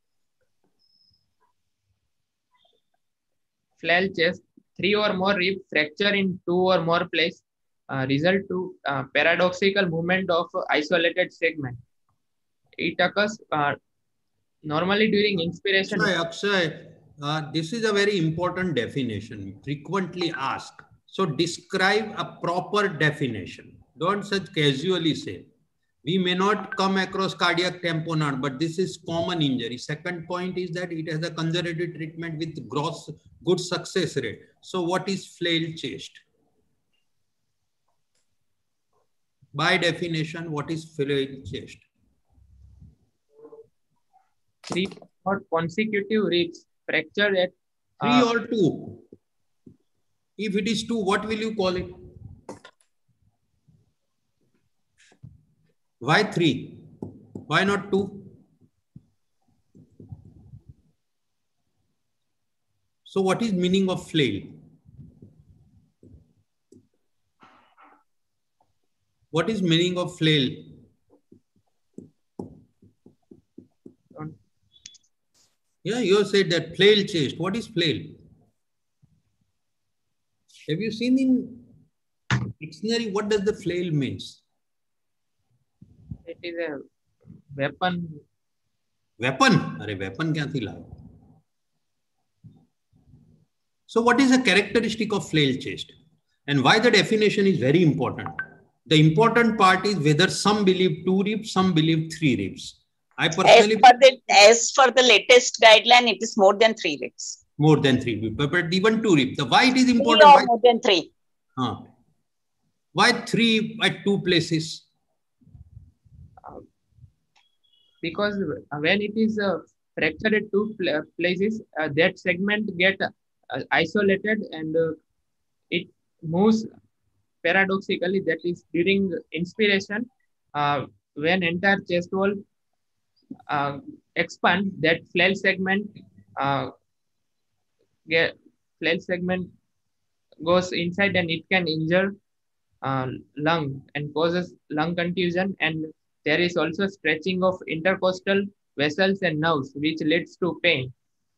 Flail chest, 3 or more rib fracture in 2 or more places result to paradoxical movement of isolated segment. It occurs normally during inspiration. Akshay, this is a very important definition, frequently asked. So describe a proper definition. Don't such casually say. We may not come across cardiac tamponade, but this is common injury. Second point is that it has a conservative treatment with good success rate. So what is flail chest? By definition, what is flail chest? 3 or consecutive ribs fractured at 3 or 2. If it is 2, what will you call it? Why 3? Why not 2? So what is meaning of flail? What is meaning of flail? Yeah, you said that flail chest. What is flail? Have you seen in dictionary what does the flail means? It is a weapon. Weapon? Arey weapon kya thi lao? So what is the characteristic of flail chest? And why the definition is very important? The important part is whether some believe 2 ribs, some believe 3 ribs. I personally... As for the latest guideline, it is more than 3 ribs. More than 3 ribs, but even 2 ribs. The why it is important? 3 or more than 3. Why 3 at 2 places? Because when it is fractured at 2 places, that segment get isolated and it moves paradoxically. That is during inspiration, when entire chest wall expand, that flail segment goes inside and it can injure lung and causes lung contusion, and there is also stretching of intercostal vessels and nerves which leads to pain.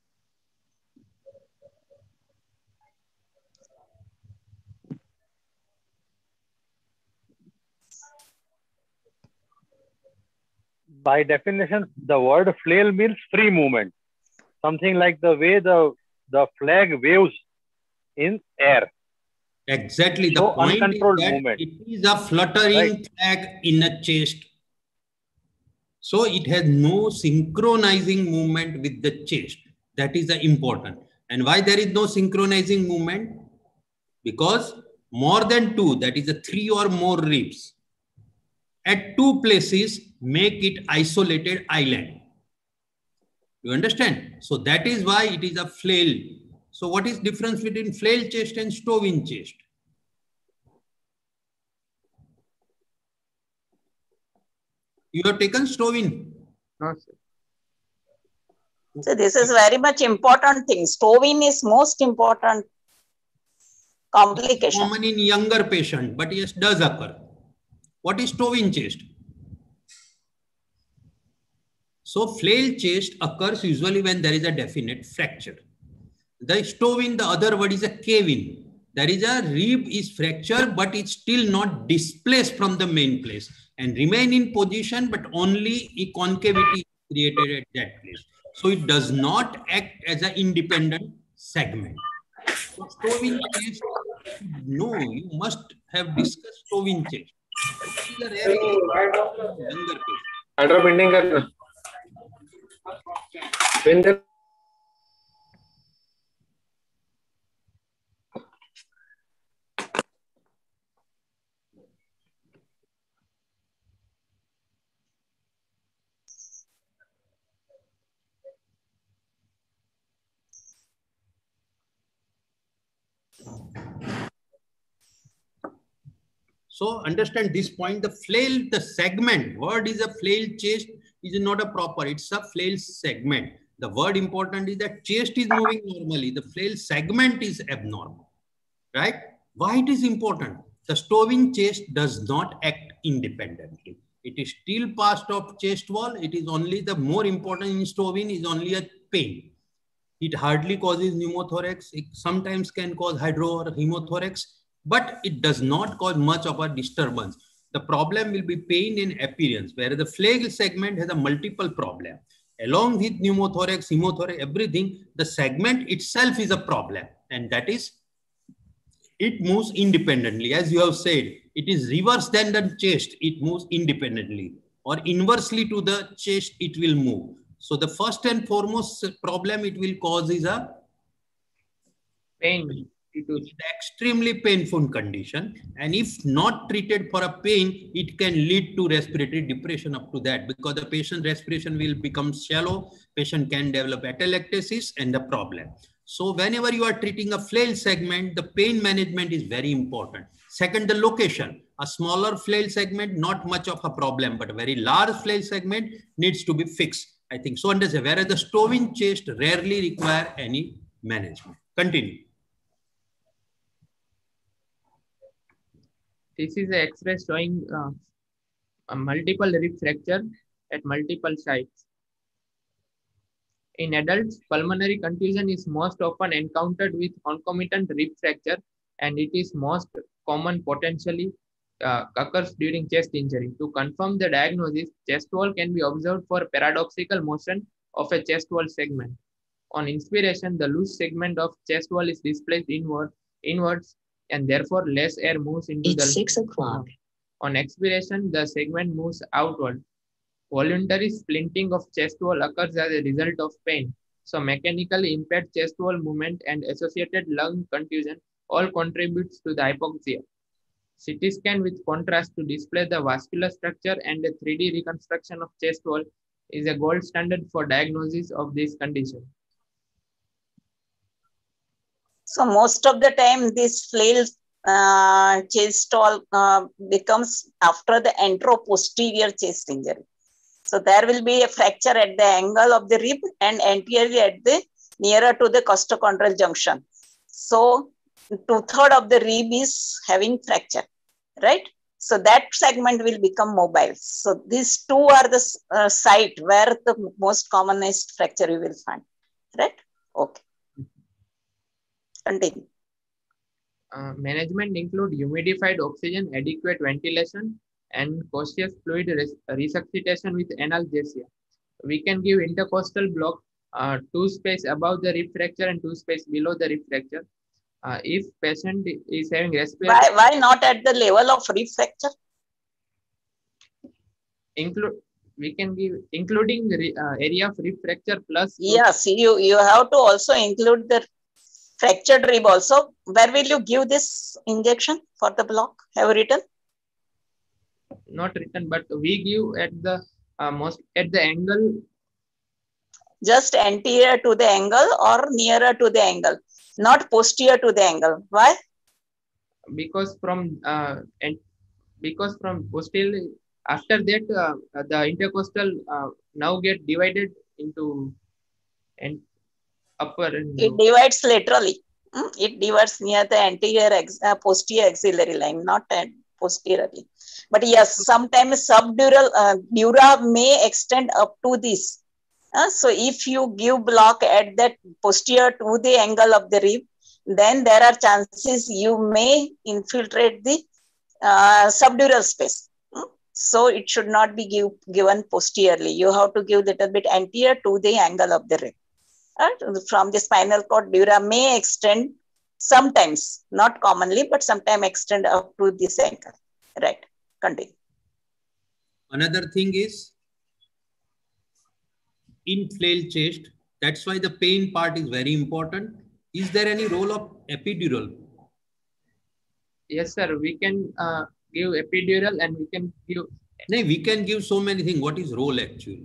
By definition, the word flail means free movement. Something like the way the flag waves in air. Exactly. The point is that movement. It is a fluttering flag in a chest. So it has no synchronizing movement with the chest. That is the important. And why there is no synchronizing movement? Because more than 2, that is a 3 or more ribs, at 2 places make it isolated island. You understand? So that is why it is a flail. So what is difference between flail chest and Stowin chest? You have taken Stowin? No, sir. So this is very much important thing. Stoving is most important complication. Common in younger patient, but yes, does occur. What is Stovin chest? So flail chest occurs usually when there is a definite fracture. The Stovin, the other word is a cave-in. There is a rib is fractured, but it's still not displaced from the main place and remain in position, but only a concavity is created at that place. So it does not act as an independent segment. So Stovin chest, no, you must have discussed Stovin chest. It is a rare case in younger patient. Hydro bending करना. Bend. So understand this point, the flail, the segment, word is a flail chest is not a proper, it's a flail segment. The word important is that chest is moving normally, the flail segment is abnormal, right? Why it is important? The Stovin chest does not act independently. It is still part of chest wall. It is only the more important in Stovin is only a pain. It hardly causes pneumothorax. It sometimes can cause hydro or hemothorax, but it does not cause much of a disturbance. The problem will be pain and appearance, where the flail segment has a multiple problem. Along with pneumothorax, hemothorax, everything, the segment itself is a problem, and that is it moves independently. As you have said, it is reverse than the chest. It moves independently, or inversely to the chest, it will move. So the first and foremost problem it will cause is a pain. It is an extremely painful condition. And if not treated for a pain, it can lead to respiratory depression up to that, because the patient respiration will become shallow. Patient can develop atelectasis and the problem. So whenever you are treating a flail segment, the pain management is very important. Second, the location. A smaller flail segment, not much of a problem, but a very large flail segment needs to be fixed. I think so. Understand, whereas the Stovin chest rarely require any management. Continue. This is an X-ray showing a multiple rib fracture at multiple sites. In adults, pulmonary contusion is most often encountered with concomitant rib fracture, and it is most common potentially occurs during chest injury. To confirm the diagnosis, chest wall can be observed for paradoxical motion of a chest wall segment. On inspiration, the loose segment of chest wall is displaced inwards, and therefore less air moves into the 6 o'clock. On expiration, the segment moves outward. Voluntary splinting of chest wall occurs as a result of pain. So mechanically impaired chest wall movement and associated lung contusion all contributes to the hypoxia. CT scan with contrast to display the vascular structure and a 3D reconstruction of chest wall is a gold standard for diagnosis of this condition. So most of the time, this flail chest wall becomes after the anteroposterior chest injury. So there will be a fracture at the angle of the rib and anteriorly at the nearer to the costochondral junction. So 2/3 of the rib is having fracture, right? So that segment will become mobile. So these two are the site where the most commonest fracture you will find, right? Okay. Continue. Management include humidified oxygen, adequate ventilation, and cautious fluid resuscitation with analgesia. We can give intercostal block 2 space above the rib fracture and 2 space below the rib fracture. If patient is having respiratory, Why not at the level of rib fracture? We can give including area of rib fracture plus. Yes, you have to also include the fractured rib also. Where will you give this injection for the block? Have you written? Not written, but we give at the at the angle. Just anterior to the angle or nearer to the angle, not posterior to the angle. Why? Because from posterior, after that the intercostal now get divided into and upper and It lower. divides laterally. It divides near the anterior posterior axillary line, not posteriorly. But yes, sometimes subdural dura may extend up to this. So if you give block at that posterior to the angle of the rib, then there are chances you may infiltrate the subdural space. So it should not be given posteriorly. You have to give little bit anterior to the angle of the rib. From the spinal cord, dura may extend sometimes, not commonly, but sometimes extend up to this ankle. Right. Continue. Another thing is in flail chest, that's why the pain part is very important. Is there any role of epidural? Yes, sir. We can give epidural and we can give. No, we can give so many things. What is role actually?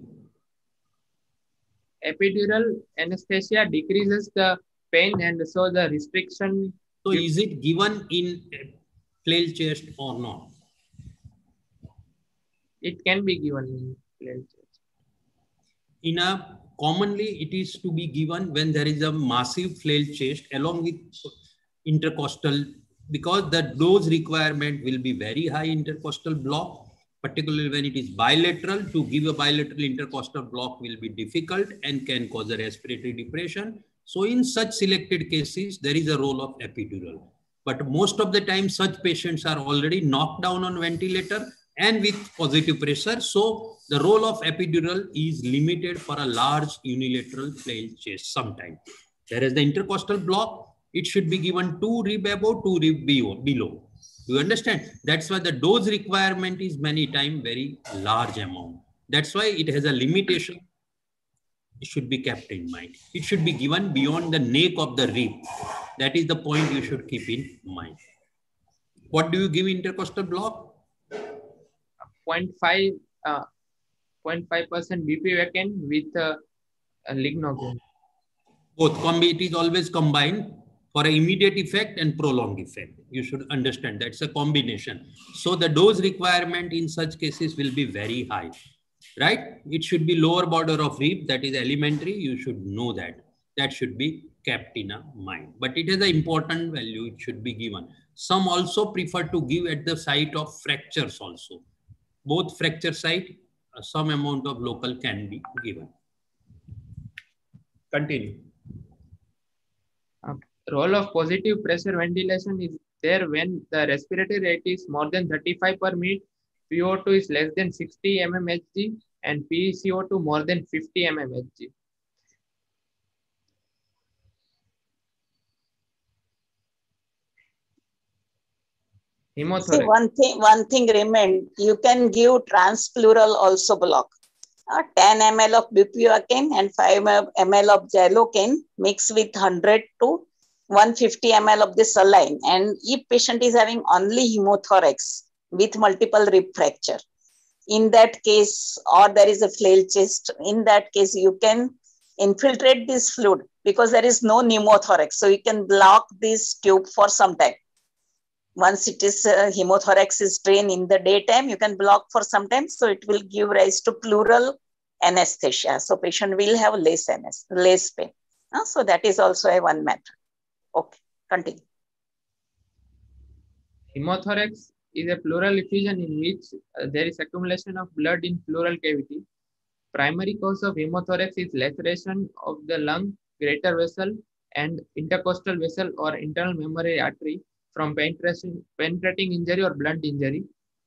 Epidural anesthesia decreases the pain and so the restriction. So is it given in flail chest or not? It can be given in flail chest. Commonly it is to be given when there is a massive flail chest along with intercostal, because the dose requirement will be very high intercostal block. Particularly when it is bilateral, to give a bilateral intercostal block will be difficult and can cause a respiratory depression. So in such selected cases, there is a role of epidural. But most of the time, such patients are already knocked down on ventilator and with positive pressure. So the role of epidural is limited for a large unilateral flail chest sometimes. Whereas the intercostal block, it should be given 2 rib above, 2 rib below. Do you understand? That's why the dose requirement is many times very large amount. That's why it has a limitation. It should be kept in mind. It should be given beyond the neck of the rib. That is the point you should keep in mind. What do you give intercostal block? 0.5% bupivacaine with lignocaine. Both. It is always combined for an immediate effect and prolonged effect. You should understand that's a combination. So the dose requirement in such cases will be very high, right? It should be lower border of rib. That is elementary. You should know that. That should be kept in mind. But it has an important value. It should be given. Some also prefer to give at the site of fractures also. Both fracture site, some amount of local can be given. Continue. Role of positive pressure ventilation is there when the respiratory rate is more than 35 per minute, PO2 is less than 60 mmHg, and PCO2 more than 50 mmHg. Hemothorax. See, one thing remained. You can give transpleural also block. 10 ml of bupivacaine and 5 ml of xylocaine mixed with 100 to 150 ml of the saline. And if patient is having only hemothorax with multiple rib fracture, in that case, or there is a flail chest, in that case, you can infiltrate this fluid because there is no pneumothorax. So you can block this tube for some time. Once it is hemothorax is drained in the daytime, you can block for some time. So it will give rise to pleural anesthesia. So patient will have less pain. So that is also a one matter. Okay, continue. Hemothorax is a pleural effusion in which there is accumulation of blood in pleural cavity. Primary cause of hemothorax is laceration of the lung, greater vessel, and intercostal vessel or internal memory artery from penetrating injury or blunt injury.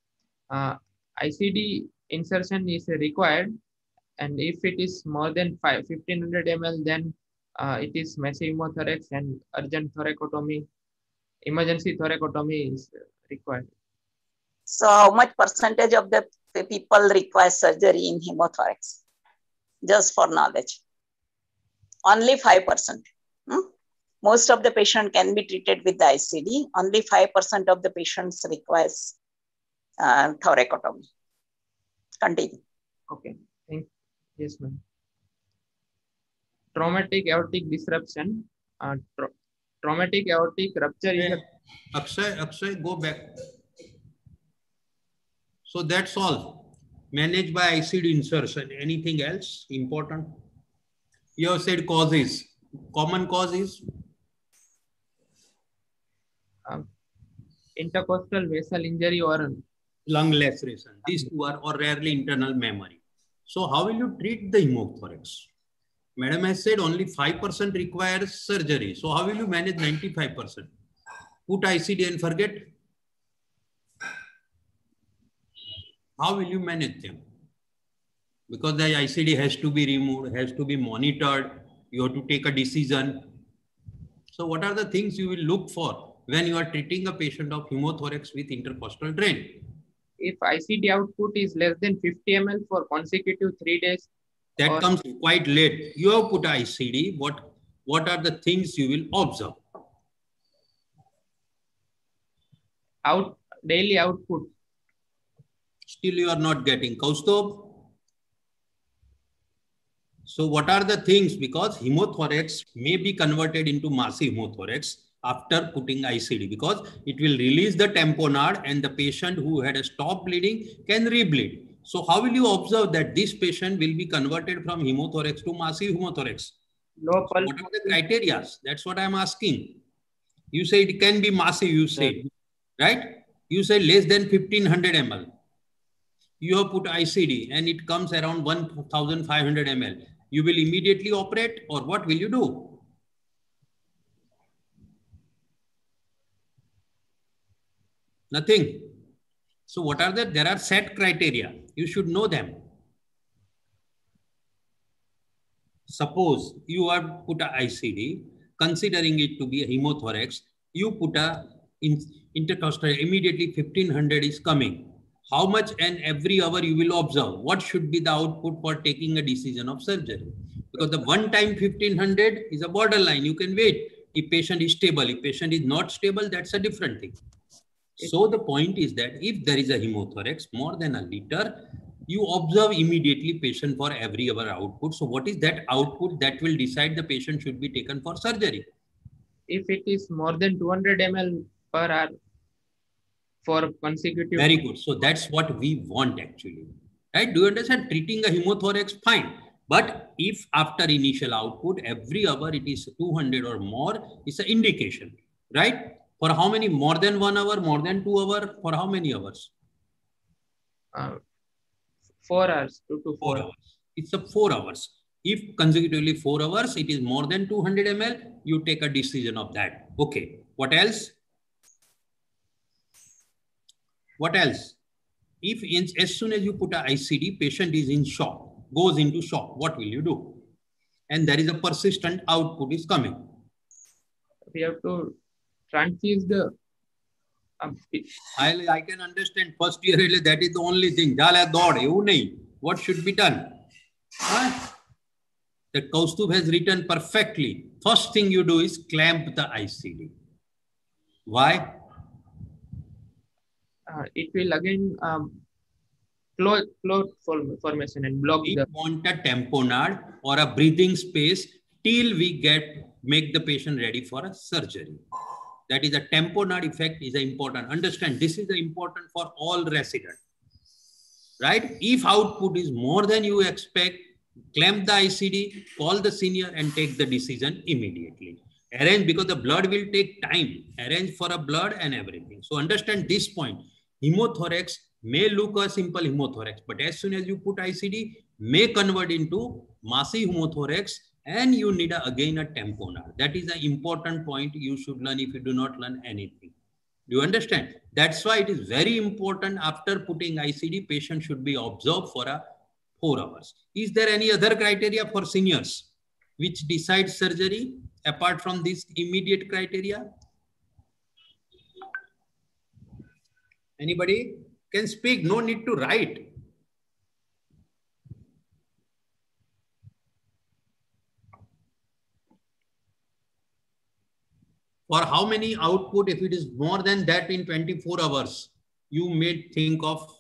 ICD insertion is required, and if it is more than 1500 ml, then it is massive hemothorax and urgent thoracotomy, emergency thoracotomy is required. So how much percentage of the people require surgery in hemothorax? Just for knowledge. Only 5%. Most of the patient can be treated with the ICD. Only 5% of the patients requires thoracotomy. Continue. Okay. Yes, ma'am. Traumatic aortic disruption. Traumatic aortic rupture is a... Akshay, go back. So that's all. Managed by ICD insertion. Anything else important? You have said causes. Common cause is intercostal vessel injury or lung laceration. These two are or rarely internal memory. So how will you treat the hemothorax? Madam has said only 5% requires surgery. So how will you manage 95%? Put ICD and forget? How will you manage them? Because the ICD has to be removed, has to be monitored. You have to take a decision. So what are the things you will look for when you are treating a patient of hemothorax with intercostal drain? if ICD output is less than 50 ml for consecutive 3 days. That comes quite late. You have put ICD. What are the things you will observe? Daily output. Still you are not getting. Kaustubh? So what are the things? Because hemothorax may be converted into massive hemothorax after putting ICD, because it will release the tamponade and the patient who had a stop bleeding can rebleed. So how will you observe that this patient will be converted from hemothorax to massive hemothorax? Low pulse. What are the criteria? That's what I'm asking. You say it can be massive, you say, right? You say less than 1500 ml. You have put ICD and it comes around 1500 ml. You will immediately operate, or what will you do? Nothing. So what are there are set criteria. You should know them. Suppose you are put a ICD, considering it to be a hemothorax, you put a intercostal, immediately 1500 is coming. How much and every hour you will observe? What should be the output for taking a decision of surgery? Because the one time 1500 is a borderline. You can wait. If patient is stable, if patient is not stable, that's a different thing. So the point is that if there is a hemothorax more than a liter, you observe immediately patient for every hour output. So what is that output that will decide the patient should be taken for surgery? If it is more than 200 ml per hour for consecutive. Very good. So that's what we want actually. Right? Do you understand? Treating a hemothorax, fine. But if after initial output, every hour it is 200 or more, it's an indication. Right? For how many? More than 1 hour, more than 2 hours? For how many hours? 4 hours, 2 to 4 hours. It's a 4 hours. If consecutively 4 hours, it is more than 200 ml, you take a decision of that. Okay. What else? What else? If as soon as you put an ICD, patient is in shock, goes into shock, what will you do? And there is a persistent output is coming. We have to transfuse the. I can understand first year, that is the only thing. What should be done? That Kaustubh has written perfectly. First thing you do is clamp the ICD. Why? It will again clot formation and block. We want a tamponade or a breathing space till we make the patient ready for a surgery. That is a tamponade effect is important. Understand, this is important for all residents. Right? If output is more than you expect, clamp the ICD, call the senior and take the decision immediately. Arrange, because the blood will take time. Arrange for a blood and everything. So understand this point. Hemothorax may look a simple hemothorax, but as soon as you put ICD, may convert into massive hemothorax, and you need again a tamponade. That is an important point you should learn if you do not learn anything. Do you understand? That's why it is very important after putting ICD, patient should be observed for 4 hours. Is there any other criteria for seniors which decides surgery apart from this immediate criteria? Anybody can speak, no need to write. For how many output, if it is more than that in 24 hours, you may think of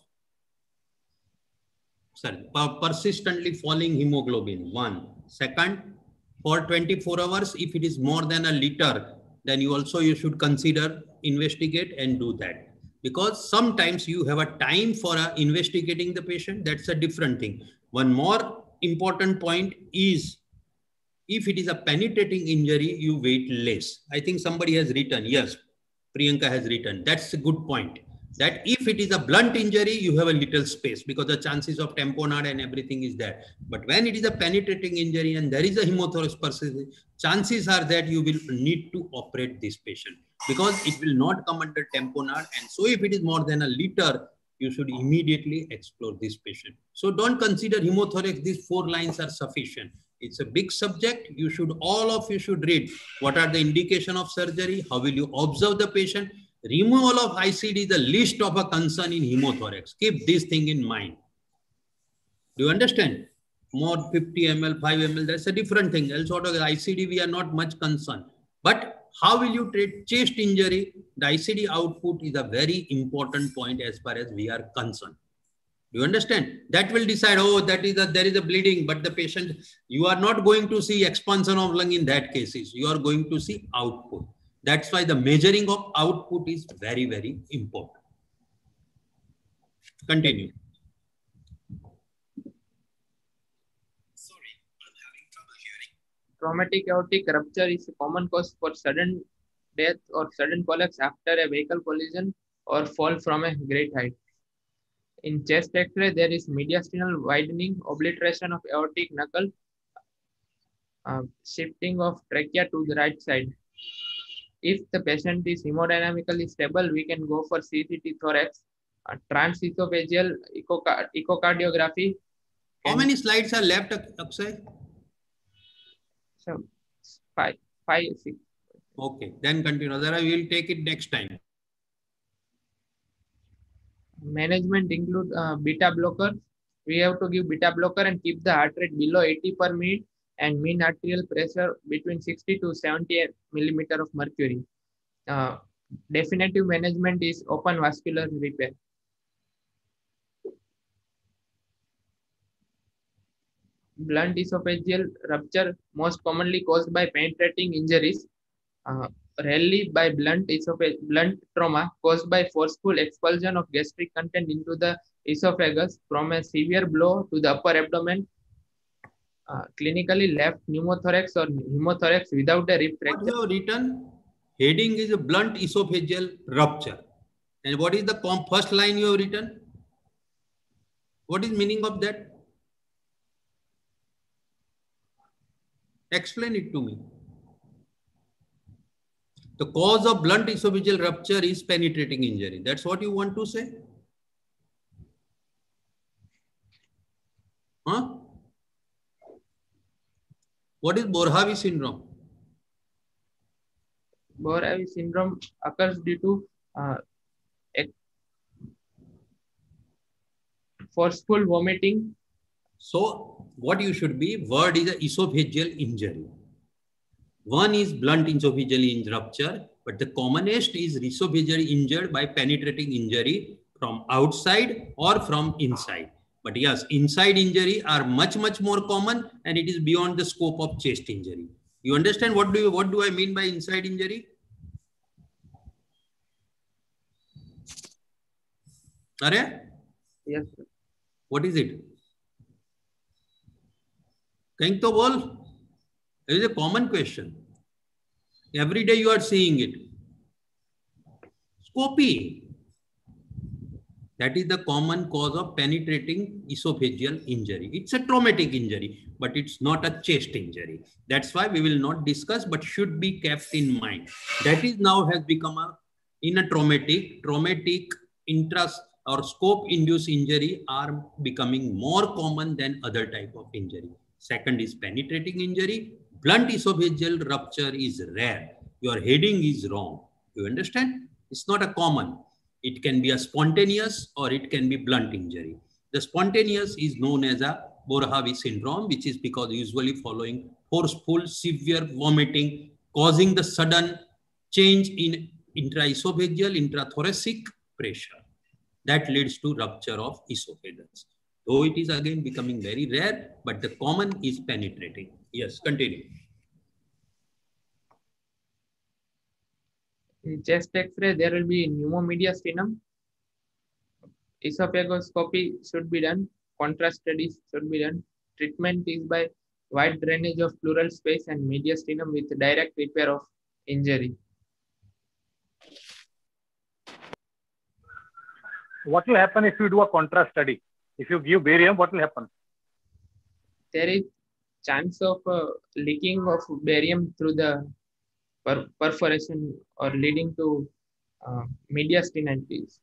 persistently falling hemoglobin, 1. Second, for 24 hours, if it is more than a liter, then you should consider investigate and do that. Because sometimes you have a time for investigating the patient. That's a different thing. One more important point is If it is a penetrating injury, you wait less. I think somebody has written, yes, Priyanka has written. That's a good point. That if it is a blunt injury, you have a little space because the chances of tamponade and everything is there. But when it is a penetrating injury and there is a hemothorax persistence, chances are that you will need to operate this patient because it will not come under tamponade. And so if it is more than a liter, you should immediately explore this patient. So don't consider hemothorax. These 4 lines are sufficient. It's a big subject. All of you should read what are the indication of surgery, how will you observe the patient. Removal of ICD is the least of a concern in hemothorax. Keep this thing in mind. Do you understand? More 50 ml, 5 ml, that's a different thing. Else sort of ICD, we are not much concerned. But how will you treat chest injury? The ICD output is a very important point as far as we are concerned. Do you understand? That will decide, oh, there is a bleeding, but the patient, you are not going to see expansion of lung in that cases. You are going to see output. That's why the measuring of output is very, very important. Continue. Sorry, I'm having trouble hearing. Traumatic aortic rupture is a common cause for sudden death or sudden collapse after a vehicle collision or fall from a great height. In chest X-ray, there is mediastinal widening, obliteration of aortic knuckle, shifting of trachea to the right side. If the patient is hemodynamically stable, we can go for CCT thorax, transesophageal echocardiography. How many slides are left, Akshay? So, five, 6. Okay, then continue. Otherwise, we will take it next time. Management include beta blocker. We have to give beta blocker and keep the heart rate below 80 per minute and mean arterial pressure between 60 to 70 millimeter of mercury. Definitive management is open vascular repair. Blunt esophageal rupture, most commonly caused by penetrating injuries, rarely by blunt trauma caused by forceful expulsion of gastric content into the esophagus from a severe blow to the upper abdomen. Clinically, left pneumothorax or hemothorax without a rib fracture. What you have written? Heading is a blunt esophageal rupture. And what is the first line you have written? What is meaning of that? Explain it to me. The cause of blunt esophageal rupture is penetrating injury. That's what you want to say? Huh? What is Borhavi syndrome? Borhavi syndrome occurs due to forceful vomiting. So what you should be, word is a esophageal injury. One is blunt esophageal rupture, but the commonest is esophageally injured by penetrating injury from outside or from inside. But yes, inside injury are much more common, and it is beyond the scope of chest injury. You understand what do I mean by inside injury? Are? Yes, sir. What is it? Kahin to bol? It is a common question. Every day you are seeing it. Scopy. That is the common cause of penetrating esophageal injury. It's a traumatic injury, but it's not a chest injury. That's why we will not discuss, but should be kept in mind. That is now has become traumatic intra or scope induced injury are becoming more common than other type of injury. Second is penetrating injury. Blunt esophageal rupture is rare. Your heading is wrong. You understand? It's not a common. It can be a spontaneous or it can be blunt injury. The spontaneous is known as a Borhavi syndrome, which is because usually following forceful, severe vomiting, causing the sudden change in intraesophageal, intrathoracic pressure. That leads to rupture of esophagus. Though it is again becoming very rare, but the common is penetrating. Yes, continue. In chest X-ray, there will be pneumomediastinum. Esophagoscopy should be done. Contrast studies should be done. Treatment is by wide drainage of pleural space and mediastinum with direct repair of injury. What will happen if you do a contrast study? If you give barium, what will happen? There is chance of leaking of barium through the perforation or leading to mediastinitis.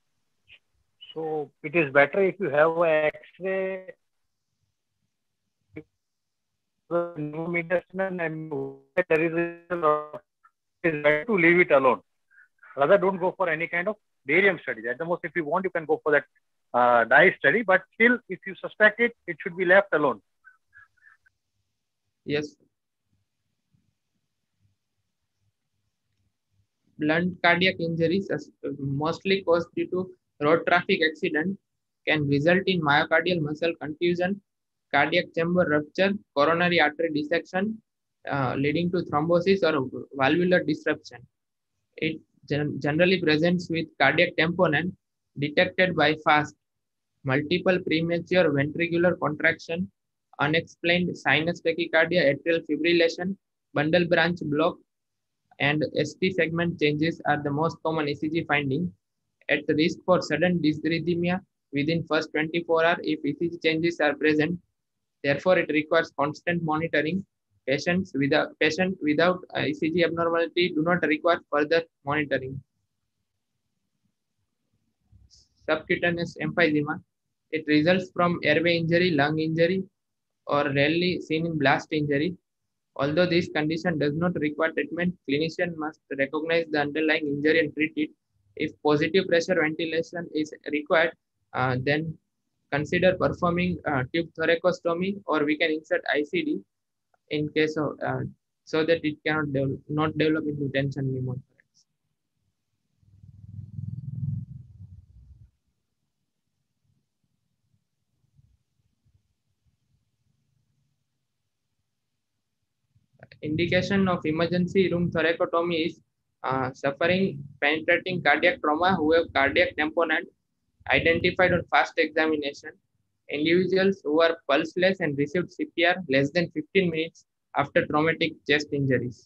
So it is better if you have an X-ray mediastinum and there is it is better to leave it alone. Rather, don't go for any kind of barium study. At the most, if you want, you can go for that dye study. But still, if you suspect it, it should be left alone. Yes. Blunt cardiac injuries, mostly caused due to road traffic accident, can result in myocardial muscle contusion, cardiac chamber rupture, coronary artery dissection, leading to thrombosis or valvular disruption. It generally presents with cardiac tamponade detected by fast, multiple premature ventricular contraction, unexplained sinus tachycardia, atrial fibrillation, bundle branch block, and ST segment changes are the most common ECG finding. At risk for sudden dysrhythmia within first 24 hours if ECG changes are present. Therefore, it requires constant monitoring. Patients without ECG abnormality do not require further monitoring. Subcutaneous emphysema. It results from airway injury, lung injury, or rarely seen in blast injury. Although this condition does not require treatment, clinician must recognize the underlying injury and treat it. If positive pressure ventilation is required, then consider performing tube thoracostomy, or we can insert ICD in case of so that it cannot not develop into tension pneumothorax. Indication of emergency room thoracotomy is suffering penetrating cardiac trauma who have cardiac tamponade identified on fast examination. Individuals who are pulseless and received CPR less than 15 minutes after traumatic chest injuries.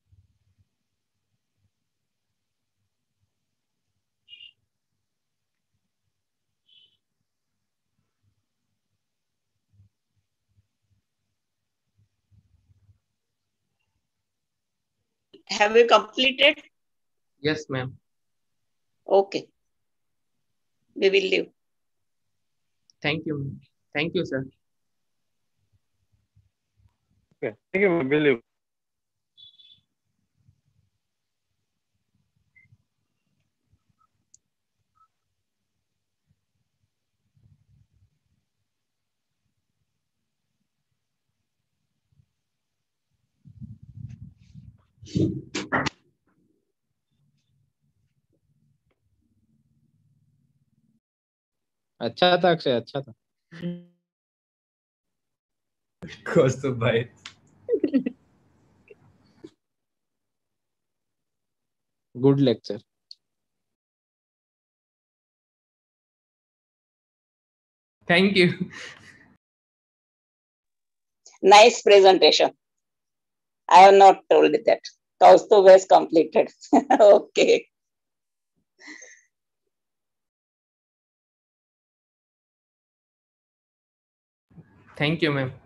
Have you completed? Yes, ma'am. Okay. We will leave. Thank you, ma'am. Thank you, sir. Okay. Thank you, ma'am. We'll leave. अच्छा था अक्षय, अच्छा था. Goes to bite. Good lecture. Thank you. Nice presentation. I have not told that. Kaustubh has completed. Okay. Thank you, ma'am.